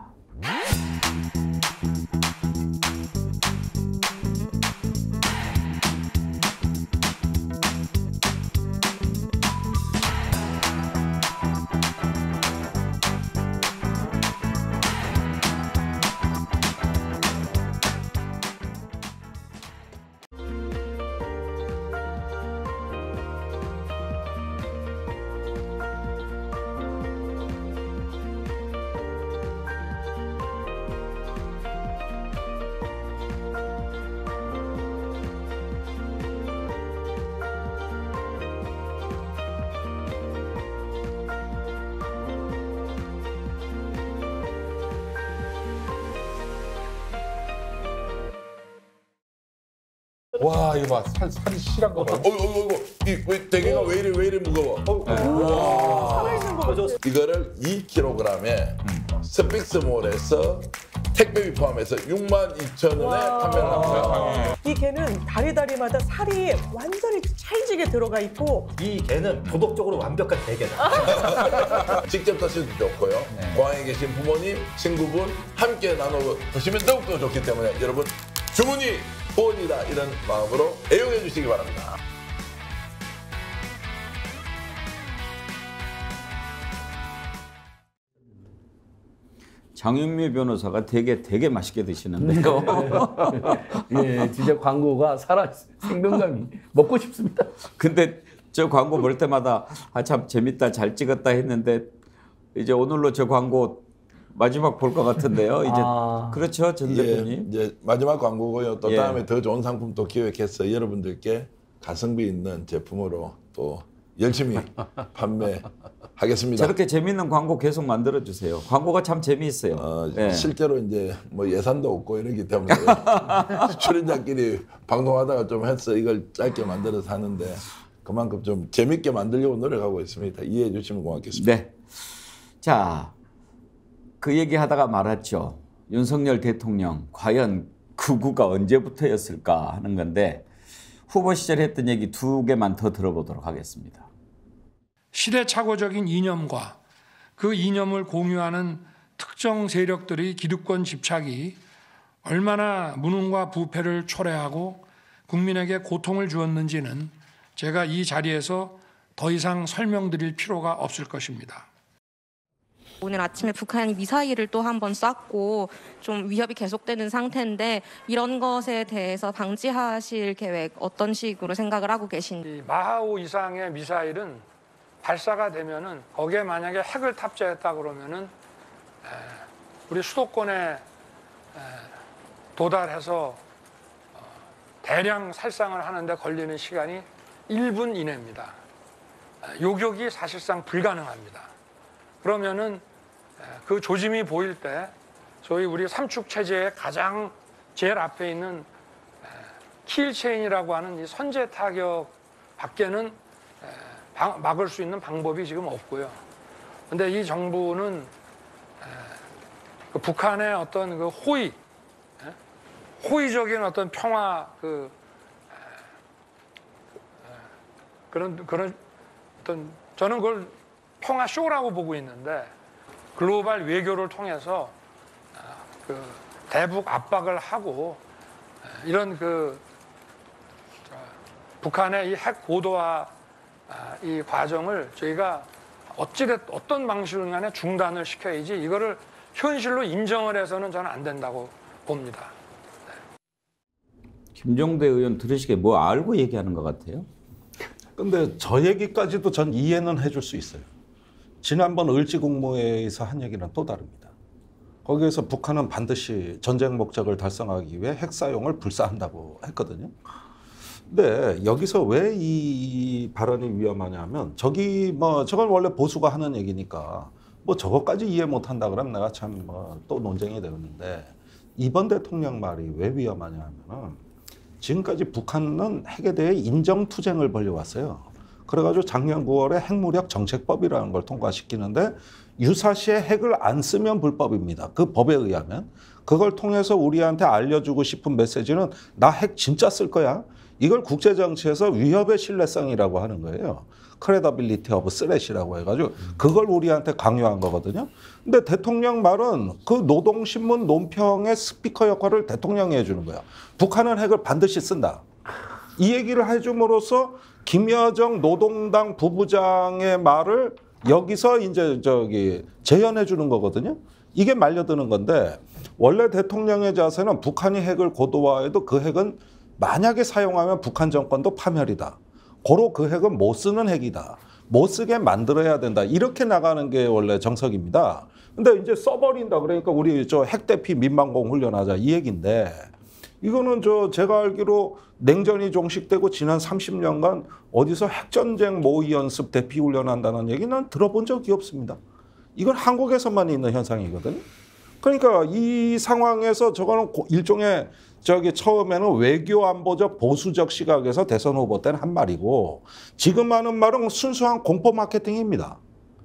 와 이거 봐 살이 실한 거 봐. 이 대게가 왜 이래 무거워? 이거를 2kg에 스픽스몰에서 택배비 포함해서 62,000원에 판매를 합니다. 이 게는 다리다리마다 살이 완전히 찰지게 들어가 있고 이 게는 도덕적으로 완벽한 대게다. 직접 드셔도 좋고요. 공항에 계신 부모님, 친구분 함께 나눠 드시면 더욱더 좋기 때문에 여러분 주문이 후원이다 이런 마음으로 애용해 주시기 바랍니다. 장윤미 변호사가 되게 맛있게 드시는데요. 예, 진짜 광고가 생동감이 먹고 싶습니다. 근데 저 광고 볼 때마다 참 재밌다, 잘 찍었다 했는데 이제 오늘로 저 광고 마지막 볼 것 같은데요. 이제 그렇죠, 전 대표님. 이제 마지막 광고고요. 또 다음에 더 좋은 상품 또 기획해서 여러분들께 가성비 있는 제품으로 또 열심히 판매하겠습니다. 저렇게 재밌는 광고 계속 만들어 주세요. 광고가 참 재미있어요. 실제로 이제 뭐 예산도 없고 이러기 때문에 출연자끼리 방송하다가 좀 해서 이걸 짧게 만들어서 하는데 그만큼 좀 재밌게 만들려고 노력하고 있습니다. 이해해 주시면 고맙겠습니다. 네. 자, 그 얘기하다가 말았죠. 윤석열 대통령 과연 극우가 언제부터였을까 하는 건데 후보 시절 했던 얘기 2개만 더 들어보도록 하겠습니다. 시대착오적인 이념과 그 이념을 공유하는 특정 세력들의 기득권 집착이 얼마나 무능과 부패를 초래하고 국민에게 고통을 주었는지는 제가 이 자리에서 더 이상 설명드릴 필요가 없을 것입니다. 오늘 아침에 북한이 미사일을 또 한 번 쐈고 좀 위협이 계속되는 상태인데 이런 것에 대해서 방지하실 계획 어떤 식으로 생각을 하고 계신지. 마하우 이상의 미사일은 발사가 되면은 거기에 만약에 핵을 탑재했다 그러면은 우리 수도권에 도달해서 대량 살상을 하는데 걸리는 시간이 1분 이내입니다. 요격이 사실상 불가능합니다. 그러면은 그 조짐이 보일 때 소위 우리 삼축 체제의 가장 제일 앞에 있는 킬체인이라고 하는 이 선제 타격 밖에는 막을 수 있는 방법이 지금 없고요. 그런데 이 정부는 그 북한의 어떤 그 호의적인 어떤 평화 그런 어떤 저는 그걸 평화 쇼라고 보고 있는데 글로벌 외교를 통해서 그 대북 압박을 하고 이런 그 북한의 이 핵 고도화 이 과정을 저희가 어떤 방식으로 간에 중단을 시켜야지 이거를 현실로 인정을 해서는 저는 안 된다고 봅니다. 김종대 의원 들으시기에 뭐 알고 얘기하는 것 같아요? 근데 저 얘기까지도 전 이해는 해줄 수 있어요. 지난번 을지국무회의에서 한 얘기는 또 다릅니다. 거기에서 북한은 반드시 전쟁 목적을 달성하기 위해 핵 사용을 불사한다고 했거든요. 근데 여기서 왜 이 발언이 위험하냐면 저건 원래 보수가 하는 얘기니까 뭐 저것까지 이해 못한다 그러면 내가 참 뭐 또 논쟁이 되었는데 이번 대통령 말이 왜 위험하냐면은 지금까지 북한은 핵에 대해 인정투쟁을 벌여왔어요. 그래가지고 작년 9월에 핵무력 정책법이라는 걸 통과시키는데 유사시에 핵을 안 쓰면 불법입니다. 그 법에 의하면. 그걸 통해서 우리한테 알려주고 싶은 메시지는 나 핵 진짜 쓸 거야. 이걸 국제정치에서 위협의 신뢰성이라고 하는 거예요. credibility of threat이라고 해가지고 그걸 우리한테 강요한 거거든요. 근데 대통령 말은 그 노동신문 논평의 스피커 역할을 대통령이 해주는 거야. 북한은 핵을 반드시 쓴다. 이 얘기를 해줌으로써 김여정 노동당 부부장의 말을 여기서 이제 재현해 주는 거거든요. 이게 말려드는 건데 원래 대통령의 자세는 북한이 핵을 고도화해도 그 핵은 만약에 사용하면 북한 정권도 파멸이다. 고로 그 핵은 못 쓰는 핵이다. 못 쓰게 만들어야 된다. 이렇게 나가는 게 원래 정석입니다. 근데 이제 써버린다. 그러니까 우리 핵 대피 민방공 훈련하자 이 얘기인데 이거는 제가 알기로 냉전이 종식되고 지난 30년간 어디서 핵전쟁 모의 연습 대피 훈련한다는 얘기는 들어본 적이 없습니다. 이건 한국에서만 있는 현상이거든요. 그러니까 이 상황에서 저거는 일종의 처음에는 외교 안보적 보수적 시각에서 대선 후보 때는 한 말이고 지금 하는 말은 순수한 공포 마케팅입니다.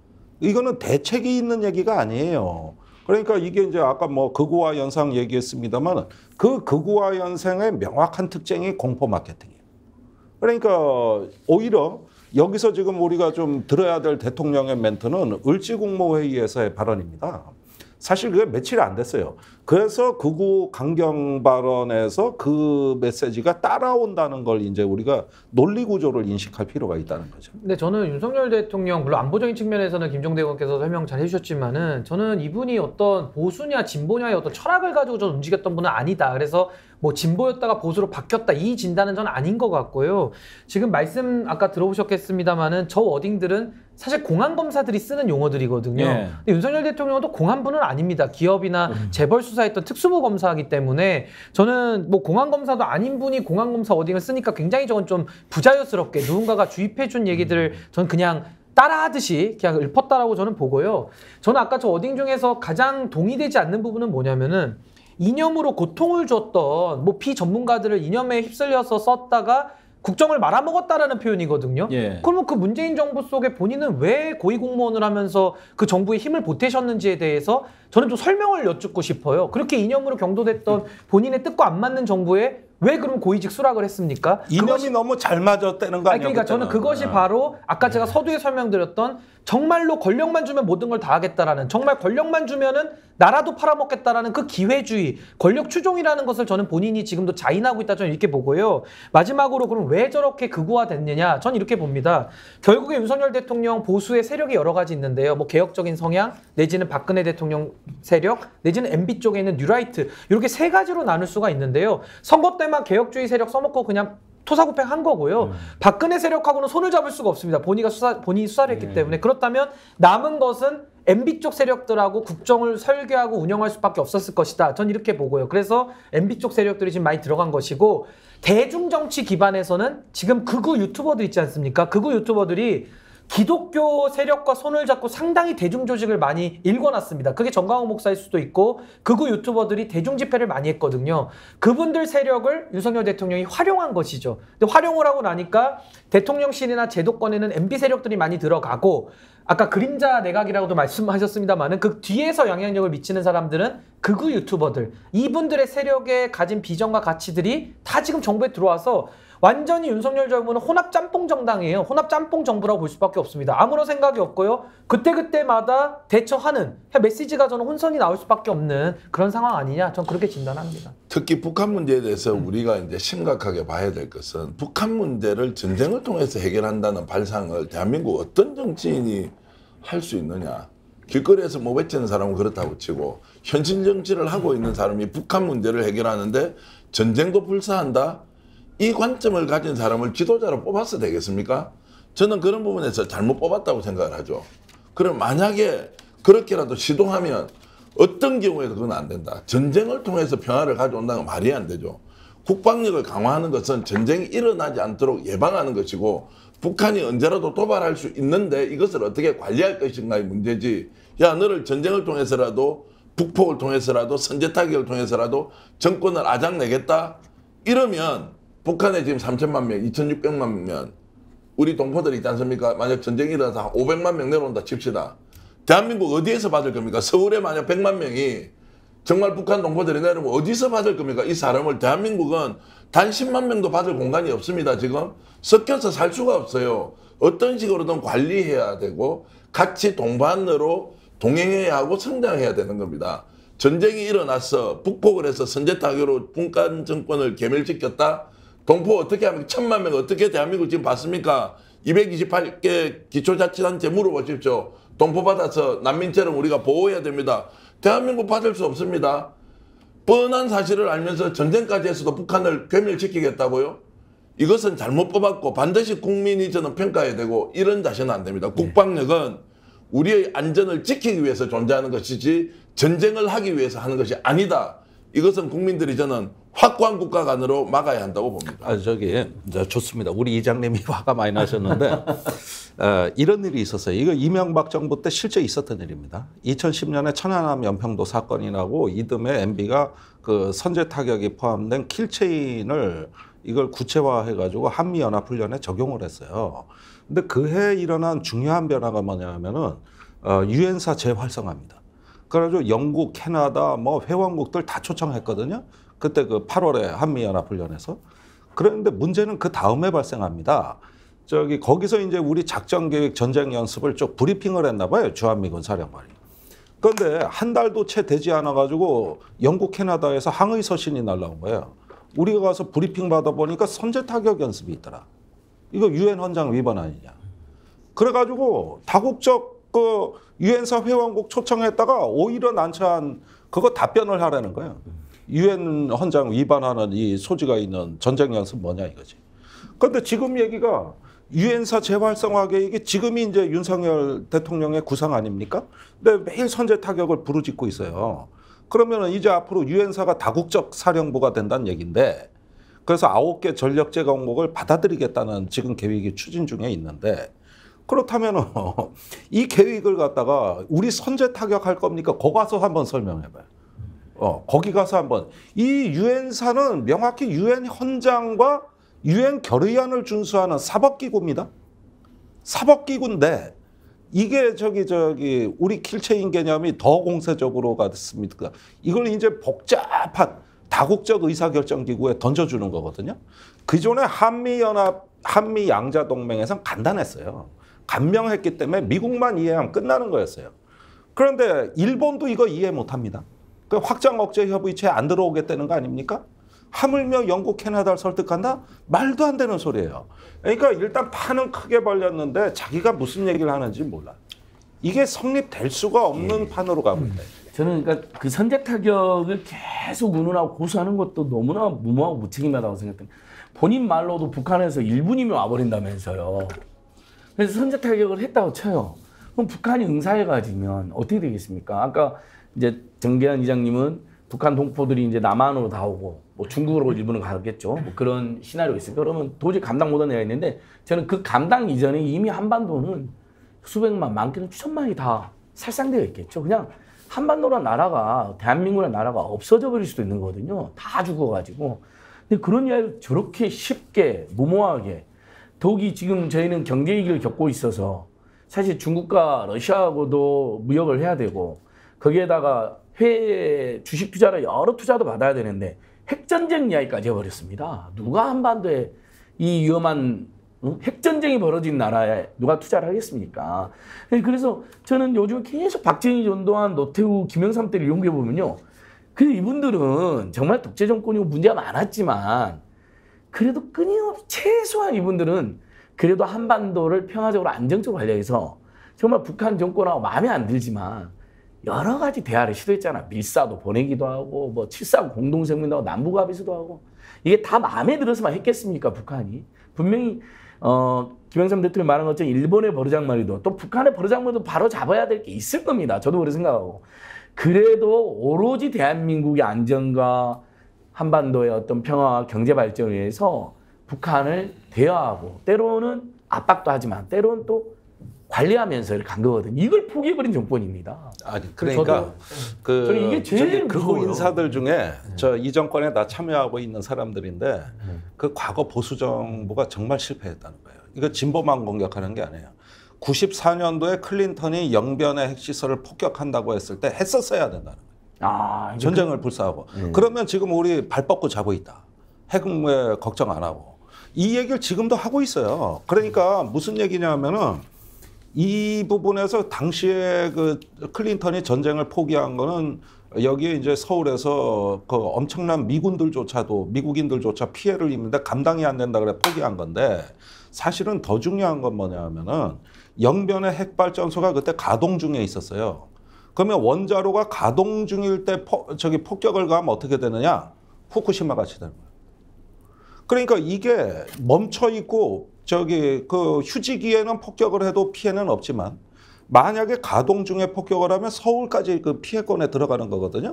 이거는 대책이 있는 얘기가 아니에요. 그러니까 이게 이제 아까 뭐 극우화 연상 얘기했습니다만 그 극우화 연상의 명확한 특징이 공포 마케팅이에요. 그러니까 오히려 여기서 지금 우리가 좀 들어야 될 대통령의 멘트는 을지국무회의에서의 발언입니다. 사실 그게 며칠 안 됐어요. 그래서 극우 강경 발언에서 그 메시지가 따라온다는 걸 이제 우리가 논리 구조를 인식할 필요가 있다는 거죠. 근데 저는 윤석열 대통령 물론 안보적인 측면에서는 김종대 의원께서 설명 잘 해주셨지만은 저는 이분이 어떤 보수냐 진보냐의 어떤 철학을 가지고 좀 움직였던 분은 아니다. 그래서 뭐 진보였다가 보수로 바뀌었다 이 진단은 전 아닌 것 같고요. 지금 말씀 아까 들어보셨겠습니다만은 저 워딩들은 사실 공안 검사들이 쓰는 용어들이거든요. 예. 근데 윤석열 대통령도 공안부는 아닙니다. 기업이나 재벌 수사했던 특수부 검사이기 때문에 저는 뭐 공안 검사도 아닌 분이 공안 검사 워딩을 쓰니까 굉장히 저건 좀 부자연스럽게 누군가가 주입해준 얘기들을 전 그냥 따라하듯이 그냥 읊었다라고 저는 보고요. 저는 아까 저 워딩 중에서 가장 동의되지 않는 부분은 뭐냐면은 이념으로 고통을 줬던 뭐 비전문가들을 이념에 휩쓸려서 썼다가 국정을 말아먹었다라는 표현이거든요. 예. 그러면 그 문재인 정부 속에 본인은 왜 고위공무원을 하면서 그 정부에 힘을 보태셨는지에 대해서 저는 좀 설명을 여쭙고 싶어요. 그렇게 이념으로 경도됐던 본인의 뜻과 안 맞는 정부에 왜 그럼 고위직 수락을 했습니까? 이념이 너무 잘 맞았다는 거 아니에요? 그러니까 저는 그것이 바로 아까 제가 서두에 설명드렸던 정말로 권력만 주면 모든 걸 다 하겠다라는 정말 권력만 주면은 나라도 팔아먹겠다라는 그 기회주의, 권력 추종이라는 것을 저는 본인이 지금도 자인하고 있다 저는 이렇게 보고요. 마지막으로 그럼 왜 저렇게 극우화됐느냐? 전 이렇게 봅니다. 결국에 윤석열 대통령 보수의 세력이 여러 가지 있는데요. 뭐 개혁적인 성향, 내지는 박근혜 대통령 세력, 내지는 MB 쪽에 있는 뉴라이트 이렇게 세 가지로 나눌 수가 있는데요. 선거 때만 개혁주의 세력 써먹고 그냥 토사구팽한 거고요. 박근혜 세력하고는 손을 잡을 수가 없습니다. 본인이 수사를 했기 때문에. 그렇다면 남은 것은 MB 쪽 세력들하고 국정을 설계하고 운영할 수밖에 없었을 것이다. 전 이렇게 보고요. 그래서 MB 쪽 세력들이 지금 많이 들어간 것이고 대중정치 기반에서는 지금 극우 유튜버들 있지 않습니까? 극우 유튜버들이 기독교 세력과 손을 잡고 상당히 대중조직을 많이 일궈놨습니다. 그게 정강호 목사일 수도 있고 극우 유튜버들이 대중집회를 많이 했거든요. 그분들 세력을 윤석열 대통령이 활용한 것이죠. 근데 활용을 하고 나니까 대통령실이나 제도권에는 MB 세력들이 많이 들어가고 아까 그림자 내각이라고도 말씀하셨습니다만은 그 뒤에서 영향력을 미치는 사람들은 극우 유튜버들 이분들의 세력에 가진 비전과 가치들이 다 지금 정부에 들어와서 완전히 윤석열 정부는 혼합 짬뽕 정당이에요. 혼합 짬뽕 정부라고 볼 수밖에 없습니다. 아무런 생각이 없고요. 그때그때마다 대처하는 메시지가 저는 혼선이 나올 수밖에 없는 그런 상황 아니냐. 전 그렇게 진단합니다. 특히 북한 문제에 대해서 우리가 이제 심각하게 봐야 될 것은 북한 문제를 전쟁을 통해서 해결한다는 발상을 대한민국 어떤 정치인이 할 수 있느냐. 길거리에서 뭐 외치는 사람은 그렇다고 치고 현실 정치를 하고 있는 사람이 북한 문제를 해결하는데 전쟁도 불사한다? 이 관점을 가진 사람을 지도자로 뽑아서 되겠습니까? 저는 그런 부분에서 잘못 뽑았다고 생각을 하죠. 그럼 만약에 그렇게라도 시도하면 어떤 경우에도 그건 안 된다. 전쟁을 통해서 평화를 가져온다는 건 말이 안 되죠. 국방력을 강화하는 것은 전쟁이 일어나지 않도록 예방하는 것이고 북한이 언제라도 도발할 수 있는데 이것을 어떻게 관리할 것인가의 문제지. 야, 너를 전쟁을 통해서라도 북폭을 통해서라도 선제 타격을 통해서라도 정권을 아작내겠다? 이러면 북한에 지금 3천만 명, 2,600만 명 우리 동포들이 있지 않습니까? 만약 전쟁이 일어나서 한 500만 명 내려온다 칩시다. 대한민국 어디에서 받을 겁니까? 서울에 만약 100만 명이 정말 북한 동포들이 내려오면 어디서 받을 겁니까? 이 사람을 대한민국은 단 10만 명도 받을 공간이 없습니다. 지금 섞여서 살 수가 없어요. 어떤 식으로든 관리해야 되고 같이 동반으로 동행해야 하고 성장해야 되는 겁니다. 전쟁이 일어나서 북폭을 해서 선제 타격으로 북한 정권을 괴멸시켰다. 동포 어떻게 하면 1,000만 명 어떻게 대한민국 지금 봤습니까? 228개 기초자치단체 물어보십시오. 동포 받아서 난민처럼 우리가 보호해야 됩니다. 대한민국 받을 수 없습니다. 뻔한 사실을 알면서 전쟁까지 해서도 북한을 괴멸시키겠다고요? 이것은 잘못 뽑았고 반드시 국민이 저는 평가해야 되고 이런 자세는 안 됩니다. 국방력은 우리의 안전을 지키기 위해서 존재하는 것이지 전쟁을 하기 위해서 하는 것이 아니다. 이것은 국민들이 저는 확고한 국가 간으로 막아야 한다고 봅니다. 좋습니다. 우리 이장님이 화가 많이 나셨는데 이런 일이 있었어요. 이거 이명박 정부 때 실제 있었던 일입니다. 2010년에 천안함 연평도 사건이 나고 이듬해 MB가 그 선제 타격이 포함된 킬체인을 이걸 구체화해가지고 한미연합훈련에 적용을 했어요. 근데 그해 일어난 중요한 변화가 뭐냐면은 유엔사 재활성화입니다. 그래가지고 영국, 캐나다, 뭐 회원국들 다 초청했거든요. 그때 그 8월에 한미연합훈련에서. 그런데 문제는 그 다음에 발생합니다. 거기서 이제 우리 작전 계획 전쟁 연습을 쭉 브리핑을 했나 봐요. 주한미군 사령관이. 그런데 한 달도 채 되지 않아가지고 영국, 캐나다에서 항의 서신이 날라온 거예요. 우리가 가서 브리핑 받아보니까 선제 타격 연습이 있더라. 이거 유엔 헌장 위반 아니냐. 그래가지고 다국적 그 유엔사 회원국 초청했다가 오히려 난처한 그거 답변을 하라는 거예요. 유엔 헌장 위반하는 이 소지가 있는 전쟁 연습 뭐냐 이거지. 그런데 지금 얘기가 유엔사 재활성화 계획이 지금이 이제 윤석열 대통령의 구상 아닙니까? 근데 매일 선제 타격을 부르짖고 있어요. 그러면 이제 앞으로 유엔사가 다국적 사령부가 된다는 얘기인데 그래서 9개 전력제項目을 받아들이겠다는 지금 계획이 추진 중에 있는데 그렇다면 이 계획을 갖다가 우리 선제 타격할 겁니까? 거기 가서 한번 설명해봐요. 거기 가서 한번. 이 유엔사는 명확히 유엔 헌장과 유엔 결의안을 준수하는 사법기구입니다. 사법기구인데 이게 우리 킬체인 개념이 더 공세적으로 갔습니까? 이걸 이제 복잡한 다국적 의사결정기구에 던져주는 거거든요. 기존에 한미 양자동맹에선 간단했어요. 간명했기 때문에 미국만 이해하면 끝나는 거였어요. 그런데 일본도 이거 이해 못합니다. 그 확장 억제 협의체에 안 들어오겠다는 거 아닙니까? 하물며 영국, 캐나다를 설득한다? 말도 안 되는 소리예요. 그러니까 일단 판은 크게 벌렸는데 자기가 무슨 얘기를 하는지 몰라. 이게 성립될 수가 없는 판으로 가고 있다. 저는 그러니까 그 선제 타격을 계속 운운하고 고수하는 것도 너무나 무모하고 무책임하다고 생각합니다. 본인 말로도 북한에서 1분이면 와버린다면서요. 그래서 선제 타격을 했다고 쳐요. 그럼 북한이 응사해가지면 어떻게 되겠습니까? 아까 이제 정계한 이장님은 북한 동포들이 이제 남한으로 다 오고 뭐 중국으로 일부는 가겠죠. 뭐 그런 시나리오가 있어요. 그러면 도저히 감당 못하는 애가 있는데 저는 그 감당 이전에 이미 한반도는 수백만, 많게는 수천만이 다 살상되어 있겠죠. 그냥 한반도란 나라가, 대한민국이라는 나라가 없어져 버릴 수도 있는 거거든요. 다 죽어가지고. 근데 그런 이야기를 저렇게 쉽게, 무모하게, 더욱이 지금 저희는 경제 위기를 겪고 있어서 사실 중국과 러시아하고도 무역을 해야 되고 거기에다가 해외 주식 투자를 여러 투자도 받아야 되는데 핵전쟁 이야기까지 해버렸습니다. 누가 한반도에 이 위험한 핵전쟁이 벌어진 나라에 누가 투자를 하겠습니까? 그래서 저는 요즘 계속 박정희, 전두환, 노태우, 김영삼 때를 연구해보면요. 그래도 이분들은 정말 독재 정권이고 문제가 많았지만 그래도 끊임없이 최소한 이분들은 그래도 한반도를 평화적으로 안정적으로 하려 해서 정말 북한 정권하고 마음에 안 들지만 여러 가지 대화를 시도했잖아. 밀사도 보내기도 하고 뭐 7.4 공동성명도 하고 남북합의서도 하고 이게 다 마음에 들어서만 했겠습니까? 북한이. 분명히 김영삼 대통령이 말한 것처럼 일본의 버르장머리도 또 북한의 버르장머리도 바로 잡아야 될 게 있을 겁니다. 저도 그렇게 생각하고. 그래도 오로지 대한민국의 안전과 한반도의 어떤 평화와 경제 발전을 위해서 북한을 대화하고 때로는 압박도 하지만 때로는 또 관리하면서 이렇게 간 거거든요. 이걸 포기해버린 정권입니다. 아니 그러니까 저는 이게 제일 극우 무서워요. 인사들 중에 저 이 정권에 다 참여하고 있는 사람들인데 그 과거 보수 정부가 정말 실패했다는 거예요. 이거 진보만 공격하는 게 아니에요. 94년도에 클린턴이 영변의 핵시설을 폭격한다고 했을 때 했었어야 된다는 거예요. 전쟁을 불사하고. 그러면 지금 우리 발 뻗고 자고 있다. 핵에 걱정 안 하고. 이 얘기를 지금도 하고 있어요. 그러니까 무슨 얘기냐면은 이 부분에서 당시에 그 클린턴이 전쟁을 포기한 거는 여기에 이제 서울에서 그 엄청난 미국인들조차 피해를 입는데 감당이 안 된다 그래 포기한 건데 사실은 더 중요한 건 뭐냐면은 영변의 핵발전소가 그때 가동 중에 있었어요. 그러면 원자로가 가동 중일 때 폭격을 가하면 어떻게 되느냐? 후쿠시마 같이 되는 거예요. 그러니까 이게 멈춰 있고 그 휴지기에는 폭격을 해도 피해는 없지만 만약에 가동 중에 폭격을 하면 서울까지 그 피해권에 들어가는 거거든요.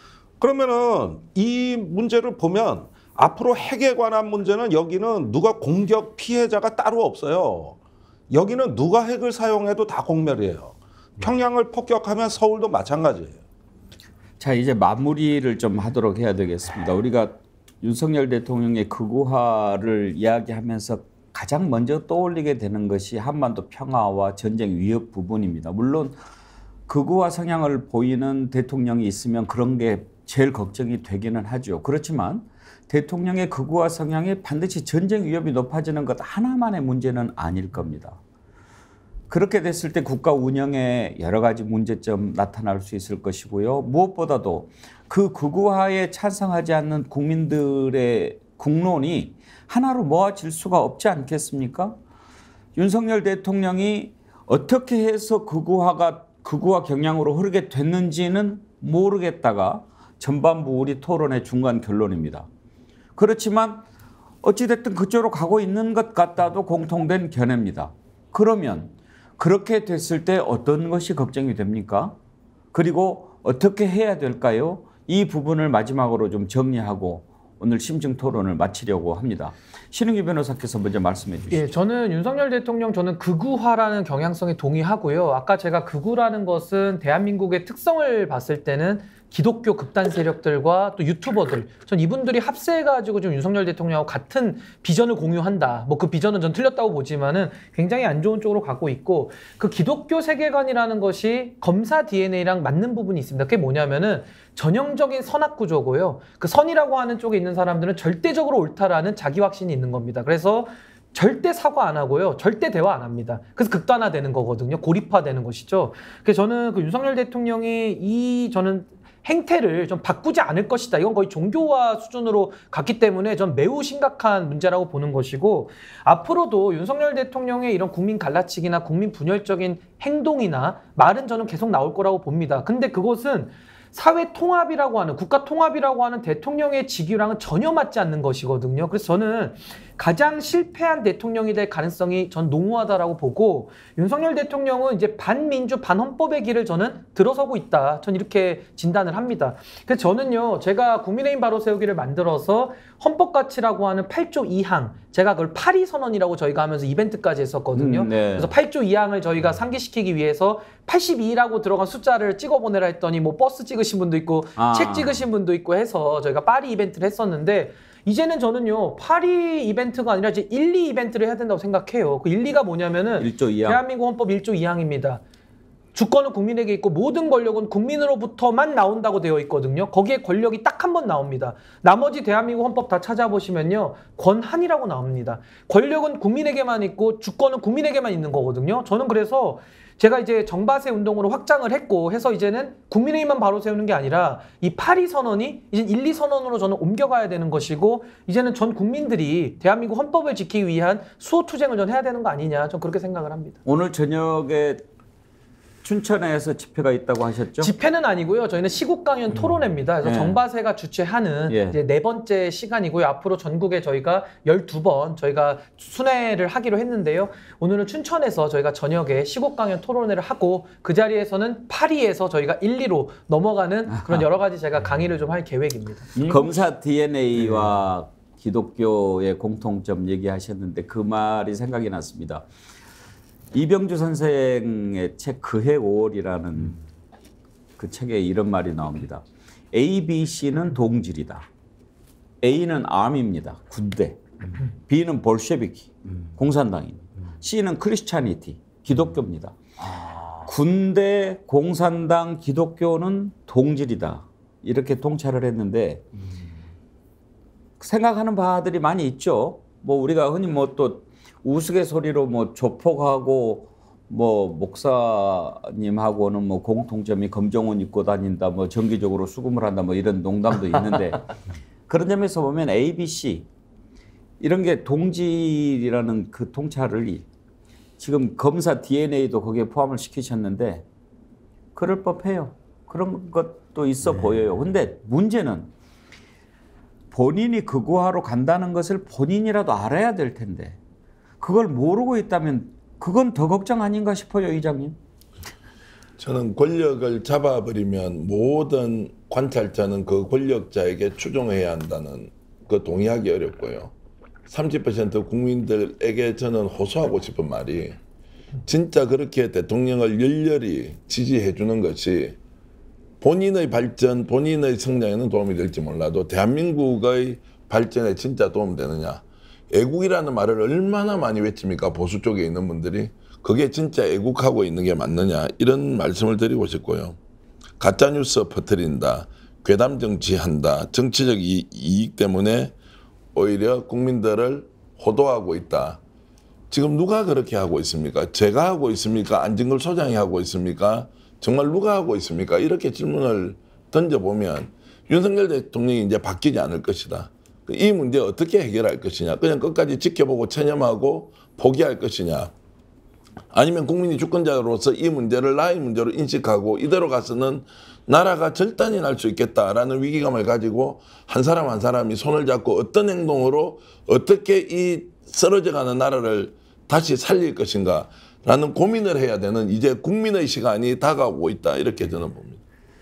그러면은 이 문제를 보면 앞으로 핵에 관한 문제는 여기는 누가 공격 피해자가 따로 없어요. 여기는 누가 핵을 사용해도 다 공멸이에요. 평양을 폭격하면 서울도 마찬가지예요. 자, 이제 마무리를 좀 하도록 해야 되겠습니다. 우리가 윤석열 대통령의 극우화를 이야기하면서 가장 먼저 떠올리게 되는 것이 한반도 평화와 전쟁 위협 부분입니다. 물론 극우화 성향을 보이는 대통령이 있으면 그런 게 제일 걱정이 되기는 하죠. 그렇지만 대통령의 극우화 성향이 반드시 전쟁 위협이 높아지는 것 하나만의 문제는 아닐 겁니다. 그렇게 됐을 때 국가 운영에 여러 가지 문제점 나타날 수 있을 것이고요. 무엇보다도 그 극우화에 찬성하지 않는 국민들의 국론이 하나로 모아질 수가 없지 않겠습니까? 윤석열 대통령이 어떻게 해서 극우화 경향으로 흐르게 됐는지는 모르겠다가 전반부 우리 토론의 중간 결론입니다. 그렇지만 어찌됐든 그쪽으로 가고 있는 것 같다도 공통된 견해입니다. 그러면 그렇게 됐을 때 어떤 것이 걱정이 됩니까? 그리고 어떻게 해야 될까요? 이 부분을 마지막으로 좀 정리하고 오늘 심층 토론을 마치려고 합니다. 신은기 변호사께서 먼저 말씀해 주시죠. 예, 저는 윤석열 대통령 극우화라는 경향성에 동의하고요. 아까 제가 극우라는 것은 대한민국의 특성을 봤을 때는 기독교 극단 세력들과 또 유튜버들, 전 이분들이 합세해가지고 좀 윤석열 대통령하고 같은 비전을 공유한다. 뭐 그 비전은 전 틀렸다고 보지만은 굉장히 안 좋은 쪽으로 가고 있고 그 기독교 세계관이라는 것이 검사 DNA랑 맞는 부분이 있습니다. 그게 뭐냐면은 전형적인 선악 구조고요. 그 선이라고 하는 쪽에 있는 사람들은 절대적으로 옳다라는 자기 확신이 있는 겁니다. 그래서 절대 사과 안 하고요. 절대 대화 안 합니다. 그래서 극단화되는 거거든요. 고립화되는 것이죠. 그래서 저는 그 윤석열 대통령이 저는 행태를 좀 바꾸지 않을 것이다. 이건 거의 종교화 수준으로 갔기 때문에 전 매우 심각한 문제라고 보는 것이고 앞으로도 윤석열 대통령의 이런 국민 갈라치기나 국민 분열적인 행동이나 말은 저는 계속 나올 거라고 봅니다. 근데 그것은 사회 통합이라고 하는 국가 통합이라고 하는 대통령의 직위랑은 전혀 맞지 않는 것이거든요. 그래서 저는 가장 실패한 대통령이 될 가능성이 전 농후하다라고 보고 윤석열 대통령은 이제 반민주 반헌법의 길을 저는 들어서고 있다. 전 이렇게 진단을 합니다. 그래서 저는요. 제가 국민의힘 바로 세우기를 만들어서 헌법 가치라고 하는 8조 2항 제가 그걸 8.2 선언이라고 저희가 하면서 이벤트까지 했었거든요. 네. 그래서 8조 2항을 저희가 상기시키기 위해서 82라고 들어간 숫자를 찍어보내라 했더니 뭐 버스 찍으신 분도 있고 책 찍으신 분도 있고 해서 저희가 파리 이벤트를 했었는데 이제는 저는요 파리 이벤트가 아니라 이제 1, 2 이벤트를 해야 된다고 생각해요. 그 1, 2가 뭐냐면은 1조 2항. 대한민국 헌법 1조 2항입니다. 주권은 국민에게 있고 모든 권력은 국민으로부터만 나온다고 되어 있거든요. 거기에 권력이 딱 한 번 나옵니다. 나머지 대한민국 헌법 다 찾아보시면요. 권한이라고 나옵니다. 권력은 국민에게만 있고 주권은 국민에게만 있는 거거든요. 저는 그래서 제가 이제 정바세 운동으로 확장을 했고 해서 이제는 국민의힘만 바로 세우는 게 아니라 이 8.2 선언이 이제 1, 2 선언으로 저는 옮겨가야 되는 것이고 이제는 전 국민들이 대한민국 헌법을 지키기 위한 수호투쟁을 전 해야 되는 거 아니냐. 전 그렇게 생각을 합니다. 오늘 저녁에 춘천에서 집회가 있다고 하셨죠? 집회는 아니고요. 저희는 시국 강연 토론회입니다. 그래서 예. 정바세가 주최하는 예. 이제 4번째 시간이고요. 앞으로 전국에 저희가 12번 저희가 순회를 하기로 했는데요. 오늘은 춘천에서 저희가 저녁에 시국 강연 토론회를 하고 그 자리에서는 파리에서 저희가 1, 2로 넘어가는 그런 여러 가지 제가 강의를 좀 할 계획입니다. 검사 DNA와 기독교의 공통점 얘기하셨는데 그 말이 생각이 났습니다. 이병주 선생의 책 그해 5월이라는 그 책에 이런 말이 나옵니다. A, B, C는 동질이다. A는 암입니다. 군대. B는 볼셰비키, 공산당입니다. C는 크리스찬이티, 기독교입니다. 군대, 공산당, 기독교는 동질이다. 이렇게 통찰을 했는데 생각하는 바들이 많이 있죠. 뭐 우리가 흔히 뭐 또 우스갯소리로 뭐 조폭하고 뭐 목사님하고는 뭐 공통점이 검정옷 입고 다닌다, 뭐 정기적으로 수금을 한다, 뭐 이런 농담도 있는데 그런 점에서 보면 A, B, C 이런 게 동질이라는 그 통찰을 지금 검사 DNA도 거기에 포함을 시키셨는데 그럴 법해요. 그런 것도 있어 보여요. 근데 문제는 본인이 극우화로 간다는 것을 본인이라도 알아야 될 텐데 그걸 모르고 있다면 그건 더 걱정 아닌가 싶어요, 이장님. 저는 권력을 잡아버리면 모든 관찰자는 그 권력자에게 추종해야 한다는 그 동의하기 어렵고요. 30% 국민들에게 저는 호소하고 싶은 말이 진짜 그렇게 대통령을 열렬히 지지해 주는 것이 본인의 발전, 본인의 성장에는 도움이 될지 몰라도 대한민국의 발전에 진짜 도움되느냐. 애국이라는 말을 얼마나 많이 외칩니까? 보수 쪽에 있는 분들이. 그게 진짜 애국하고 있는 게 맞느냐. 이런 말씀을 드리고 싶고요. 가짜뉴스 퍼뜨린다. 괴담 정치한다. 정치적 이익 때문에 오히려 국민들을 호도하고 있다. 지금 누가 그렇게 하고 있습니까? 제가 하고 있습니까? 안진걸 소장이 하고 있습니까? 정말 누가 하고 있습니까? 이렇게 질문을 던져보면 윤석열 대통령이 이제 바뀌지 않을 것이다. 이 문제 어떻게 해결할 것이냐. 그냥 끝까지 지켜보고 체념하고 포기할 것이냐. 아니면 국민이 주권자로서 이 문제를 나의 문제로 인식하고 이대로 가서는 나라가 절단이 날 수 있겠다라는 위기감을 가지고 한 사람 한 사람이 손을 잡고 어떤 행동으로 어떻게 이 쓰러져가는 나라를 다시 살릴 것인가 라는 고민을 해야 되는 이제 국민의 시간이 다가오고 있다. 이렇게 저는 봅니다.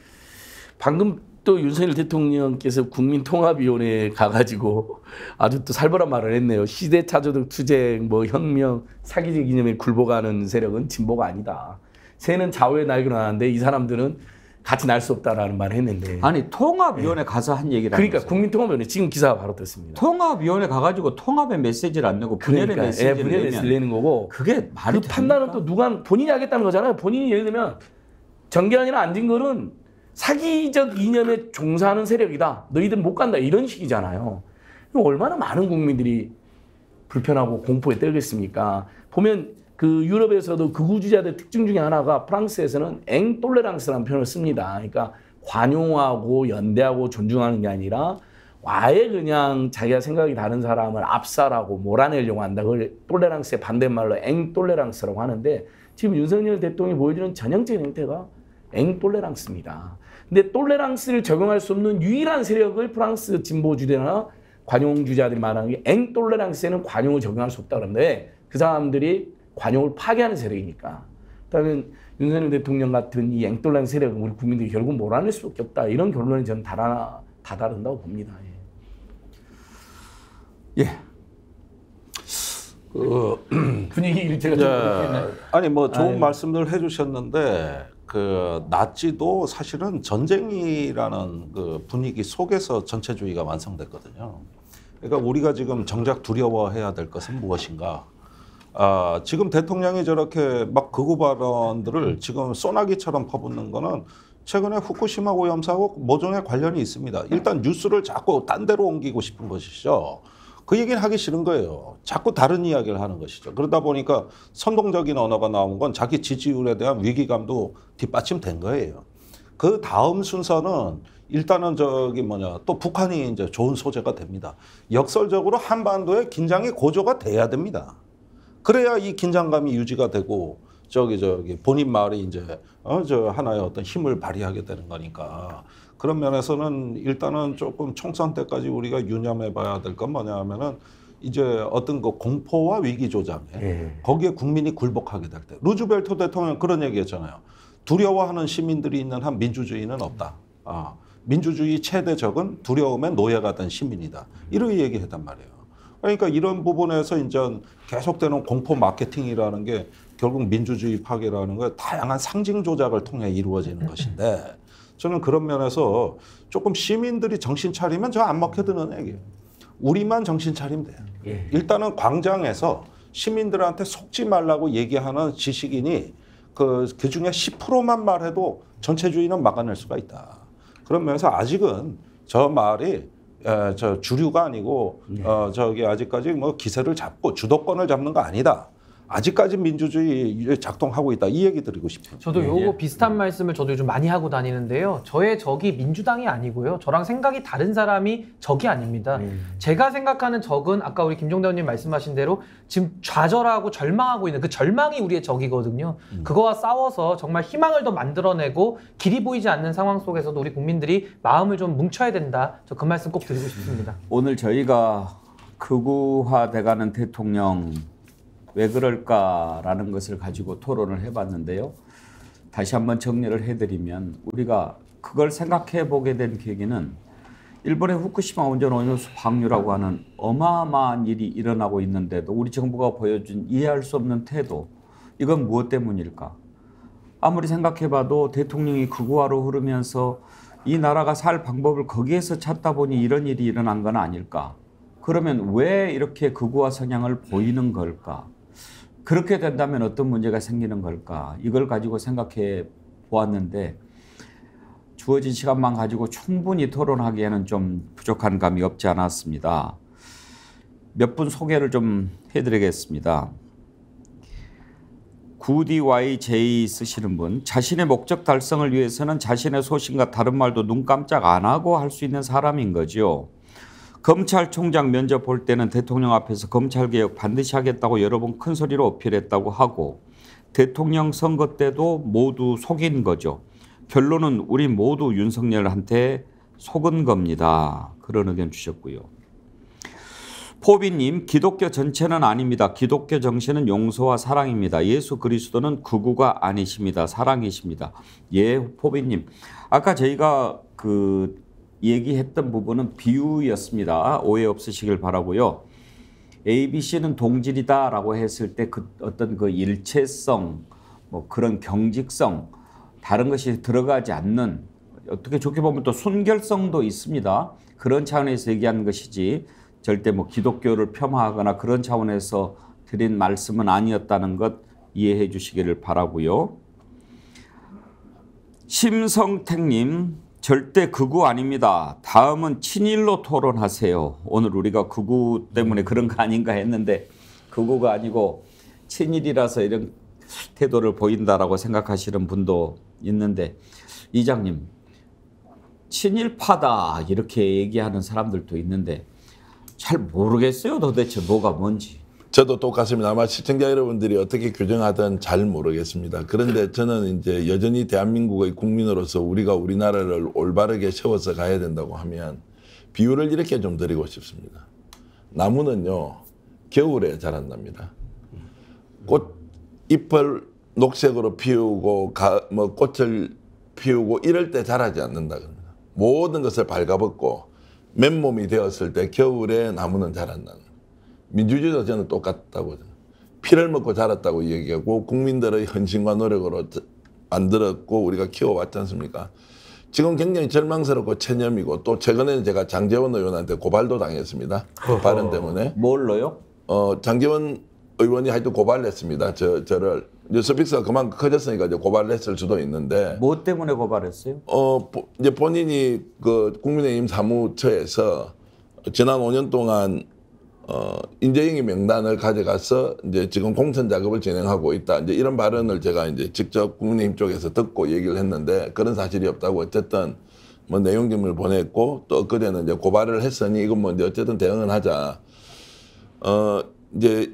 방금 또 윤석열 대통령께서 국민통합위원회에 가가지고 아주 또 살벌한 말을 했네요. 시대차저적 투쟁, 뭐 혁명, 사기적 이념에 굴복하는 세력은 진보가 아니다. 새는 좌우에 날고 나는데 이 사람들은 같이 날 수 없다라는 말을 했는데. 아니 통합위원회 가서 한 얘기를 그러니까 국민통합위원회 지금 기사가 바로 떴습니다. 통합위원회 가가지고 통합의 메시지를 안 내고 분열의 그러니까, 메시지를 분열의 메시지를 내는 거고. 그게 말이 그 판단은 또 누가 본인이 하겠다는 거잖아요. 본인이 예를 들면 정계환이나 안진걸은 사기적 이념에 종사하는 세력이다. 너희들 못 간다. 이런 식이잖아요. 얼마나 많은 국민들이 불편하고 공포에 떨겠습니까? 보면 그 유럽에서도 극우주의자들 특징 중에 하나가 프랑스에서는 앵톨레랑스라는 표현을 씁니다. 그러니까 관용하고 연대하고 존중하는 게 아니라 아예 그냥 자기가 생각이 다른 사람을 압살하고 몰아내려고 한다. 그걸 톨레랑스의 반대말로 앵톨레랑스라고 하는데 지금 윤석열 대통령이 보여주는 전형적인 형태가 앵톨레랑스입니다. 근데 톨레랑스를 적용할 수 없는 유일한 세력을 프랑스 진보주의나 관용주의자들이 말하는 게 앵톨레랑스에는 관용을 적용할 수 없다 그러는데 그 사람들이 관용을 파괴하는 세력이니까. 그러면 윤석열 대통령 같은 이 앵톨레랑스 세력은 우리 국민들이 결국 몰아낼 수밖에 없다. 이런 결론이 저는 다다른다고 봅니다. 예. 분위기 제가 좀 아니 뭐 좋은 말씀들 해주셨는데 그 나치도 사실은 전쟁이라는 그 분위기 속에서 전체주의가 완성됐거든요. 그러니까 우리가 지금 정작 두려워해야 될 것은 무엇인가? 지금 대통령이 저렇게 막 극우 발언들을 지금 소나기처럼 퍼붓는 거는 최근에 후쿠시마 오염사하고 모종의 관련이 있습니다. 일단 뉴스를 자꾸 딴 데로 옮기고 싶은 것이죠. 그 얘기는 하기 싫은 거예요. 자꾸 다른 이야기를 하는 것이죠. 그러다 보니까 선동적인 언어가 나온 건 자기 지지율에 대한 위기감도 뒷받침된 거예요. 그 다음 순서는 일단은 또 북한이 이제 좋은 소재가 됩니다. 역설적으로 한반도의 긴장이 고조가 돼야 됩니다. 그래야 이 긴장감이 유지가 되고 저기 본인 마을이 이제 저 하나의 어떤 힘을 발휘하게 되는 거니까 그런 면에서는 일단은 조금 총선 때까지 우리가 유념해봐야 될 건 뭐냐면은 이제 어떤 그 공포와 위기 조장에 거기에 국민이 굴복하게 될 때 루즈벨트 대통령 그런 얘기했잖아요. 두려워하는 시민들이 있는 한 민주주의는 없다. 민주주의 최대 적은 두려움에 노예가 된 시민이다. 이렇게 얘기했단 말이에요. 그러니까 이런 부분에서 이제 계속되는 공포 마케팅이라는 게 결국 민주주의 파괴라는 거 다양한 상징 조작을 통해 이루어지는 것인데 저는 그런 면에서 조금 시민들이 정신 차리면 저 안 먹혀드는 얘기예요. 우리만 정신 차리면 돼요. 일단은 광장에서 시민들한테 속지 말라고 얘기하는 지식인이 그 중에 10%만 말해도 전체주의는 막아낼 수가 있다. 그런 면에서 아직은 저 말이 저 주류가 아니고 저기 아직까지 뭐 기세를 잡고 주도권을 잡는 거 아니다. 아직까지 민주주의 작동하고 있다. 이 얘기 드리고 싶어요. 저도 요거 비슷한 말씀을 저도 요즘 많이 하고 다니는데요. 저의 적이 민주당이 아니고요. 저랑 생각이 다른 사람이 적이 아닙니다. 제가 생각하는 적은 아까 우리 김종대 의원님 말씀하신 대로 지금 좌절하고 절망하고 있는 그 절망이 우리의 적이거든요. 그거와 싸워서 정말 희망을 더 만들어내고 길이 보이지 않는 상황 속에서도 우리 국민들이 마음을 좀 뭉쳐야 된다. 저 그 말씀 꼭 드리고 싶습니다. 오늘 저희가 극우화돼가는 대통령 왜 그럴까라는 것을 가지고 토론을 해봤는데요. 다시 한번 정리를 해드리면 우리가 그걸 생각해 보게 된 계기는 일본의 후쿠시마 원전 오염수 방류라고 하는 어마어마한 일이 일어나고 있는데도 우리 정부가 보여준 이해할 수 없는 태도, 이건 무엇 때문일까? 아무리 생각해봐도 대통령이 극우화로 흐르면서 이 나라가 살 방법을 거기에서 찾다 보니 이런 일이 일어난 건 아닐까? 그러면 왜 이렇게 극우화 성향을 보이는 걸까? 그렇게 된다면 어떤 문제가 생기는 걸까? 이걸 가지고 생각해 보았는데 주어진 시간만 가지고 충분히 토론하기에는 좀 부족한 감이 없지 않았습니다. 몇 분 소개를 좀 해드리겠습니다. 구DYJ 쓰시는 분, 자신의 목적 달성을 위해서는 자신의 소신과 다른 말도 눈 깜짝 안 하고 할 수 있는 사람인 거죠. 검찰총장 면접 볼 때는 대통령 앞에서 검찰개혁 반드시 하겠다고 여러 번 큰 소리로 어필했다고 하고 대통령 선거 때도 모두 속인 거죠. 결론은 우리 모두 윤석열한테 속은 겁니다. 그런 의견 주셨고요. 포비님, 기독교 전체는 아닙니다. 기독교 정신은 용서와 사랑입니다. 예수 그리스도는 극우가 아니십니다. 사랑이십니다. 예, 포비님. 아까 저희가 얘기했던 부분은 비유였습니다. 오해 없으시길 바라고요. ABC는 동질이다라고 했을 때 어떤 그 일체성, 뭐 그런 경직성, 다른 것이 들어가지 않는 어떻게 좋게 보면 또 순결성도 있습니다. 그런 차원에서 얘기하는 것이지 절대 뭐 기독교를 폄하하거나 그런 차원에서 드린 말씀은 아니었다는 것 이해해 주시기를 바라고요. 심성택님, 절대 극우 아닙니다. 다음은 친일로 토론하세요. 오늘 우리가 극우 때문에 그런 거 아닌가 했는데 극우가 아니고 친일이라서 이런 태도를 보인다라고 생각하시는 분도 있는데 이장님, 친일파다 이렇게 얘기하는 사람들도 있는데 잘 모르겠어요. 도대체 뭐가 뭔지. 저도 똑같습니다. 아마 시청자 여러분들이 어떻게 규정하든 잘 모르겠습니다. 그런데 저는 이제 여전히 대한민국의 국민으로서 우리가 우리나라를 올바르게 세워서 가야 된다고 하면 비유를 이렇게 좀 드리고 싶습니다. 나무는요, 겨울에 자란답니다. 잎을 녹색으로 피우고 뭐 꽃을 피우고 이럴 때 자라지 않는다. 모든 것을 발가벗고 맨몸이 되었을 때 겨울에 나무는 자란다는. 민주주의도 저는 똑같다고. 피를 먹고 자랐다고 얘기하고 국민들의 헌신과 노력으로 만들었고 우리가 키워왔지 않습니까? 지금 굉장히 절망스럽고 체념이고 또 최근에는 제가 장제원 의원한테 고발도 당했습니다. 발언 때문에. 뭘로요? 장제원 의원이 하여튼 고발을 했습니다. 저를. 뉴스픽스가 그만큼 커졌으니까 이제 고발을 했을 수도 있는데. 뭐 때문에 고발했어요? 이제 본인이 그 국민의힘 사무처에서 지난 5년 동안 인재영입 명단을 가져가서 이제 지금 공천 작업을 진행하고 있다. 이제 이런 발언을 제가 이제 직접 국민의힘 쪽에서 듣고 얘기를 했는데 그런 사실이 없다고 어쨌든 뭐 내용증을 보냈고 또 엊그제는 이제 고발을 했으니 이건 뭐 이제 어쨌든 대응은 하자. 이제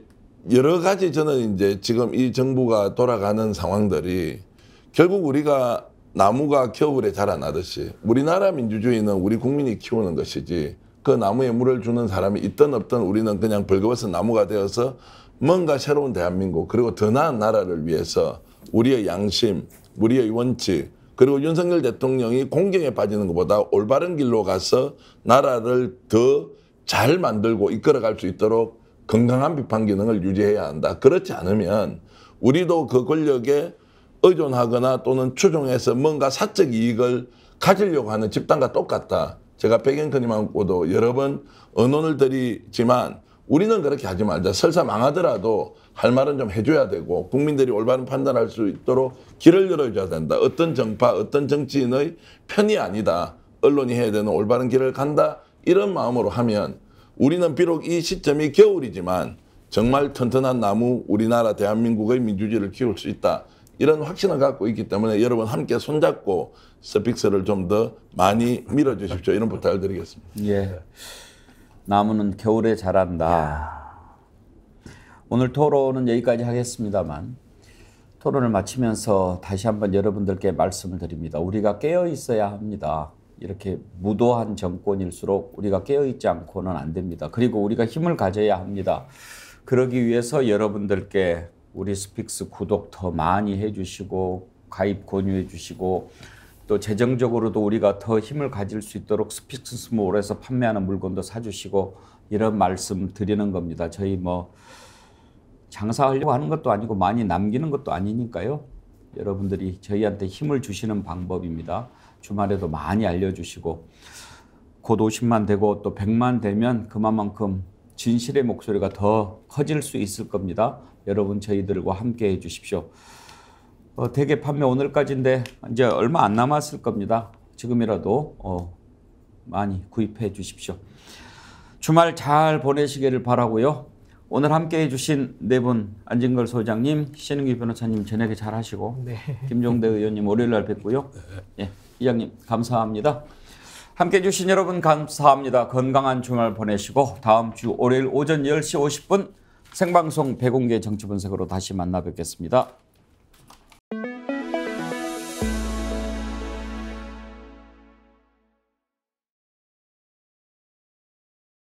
여러 가지 저는 이제 지금 이 정부가 돌아가는 상황들이 결국 우리가 나무가 겨울에 자라나듯이 우리나라 민주주의는 우리 국민이 키우는 것이지 그 나무에 물을 주는 사람이 있든 없든 우리는 그냥 벌거벗은 나무가 되어서 뭔가 새로운 대한민국 그리고 더 나은 나라를 위해서 우리의 양심, 우리의 원칙 그리고 윤석열 대통령이 공경에 빠지는 것보다 올바른 길로 가서 나라를 더 잘 만들고 이끌어갈 수 있도록 건강한 비판 기능을 유지해야 한다. 그렇지 않으면 우리도 그 권력에 의존하거나 또는 추종해서 뭔가 사적 이익을 가지려고 하는 집단과 똑같다. 제가 백앵커님하고도 여러 번 언론을 드리지만 우리는 그렇게 하지 말자. 설사 망하더라도 할 말은 좀 해줘야 되고 국민들이 올바른 판단할 수 있도록 길을 열어줘야 된다. 어떤 정파, 어떤 정치인의 편이 아니다. 언론이 해야 되는 올바른 길을 간다. 이런 마음으로 하면 우리는 비록 이 시점이 겨울이지만 정말 튼튼한 나무 우리나라 대한민국의 민주주의를 키울 수 있다. 이런 확신을 갖고 있기 때문에 여러분 함께 손잡고 스픽스를 좀 더 많이 밀어주십시오. 이런 부탁을 드리겠습니다. 예, 나무는 겨울에 자란다. 오늘 토론은 여기까지 하겠습니다만 토론을 마치면서 다시 한번 여러분들께 말씀을 드립니다. 우리가 깨어 있어야 합니다. 이렇게 무도한 정권일수록 우리가 깨어있지 않고는 안 됩니다. 그리고 우리가 힘을 가져야 합니다. 그러기 위해서 여러분들께 우리 스픽스 구독 더 많이 해주시고 가입 권유해 주시고 또 재정적으로도 우리가 더 힘을 가질 수 있도록 스픽스몰에서 판매하는 물건도 사주시고 이런 말씀 드리는 겁니다. 저희 뭐 장사하려고 하는 것도 아니고 많이 남기는 것도 아니니까요. 여러분들이 저희한테 힘을 주시는 방법입니다. 주말에도 많이 알려주시고 곧 50만 되고 또 100만 되면 그만큼 진실의 목소리가 더 커질 수 있을 겁니다. 여러분 저희들과 함께 해주십시오. 대개 판매 오늘까지인데 이제 얼마 안 남았을 겁니다. 지금이라도 많이 구입해 주십시오. 주말 잘 보내시기를 바라고요. 오늘 함께해 주신 네 분 안진걸 소장님, 신은기 변호사님 저녁에 잘 하시고 네. 김종대 의원님 월요일 날 뵙고요. 예, 이장님 감사합니다. 함께해 주신 여러분 감사합니다. 건강한 주말 보내시고 다음 주 월요일 오전 10시 50분 생방송 백운계 정치분석으로 다시 만나 뵙겠습니다.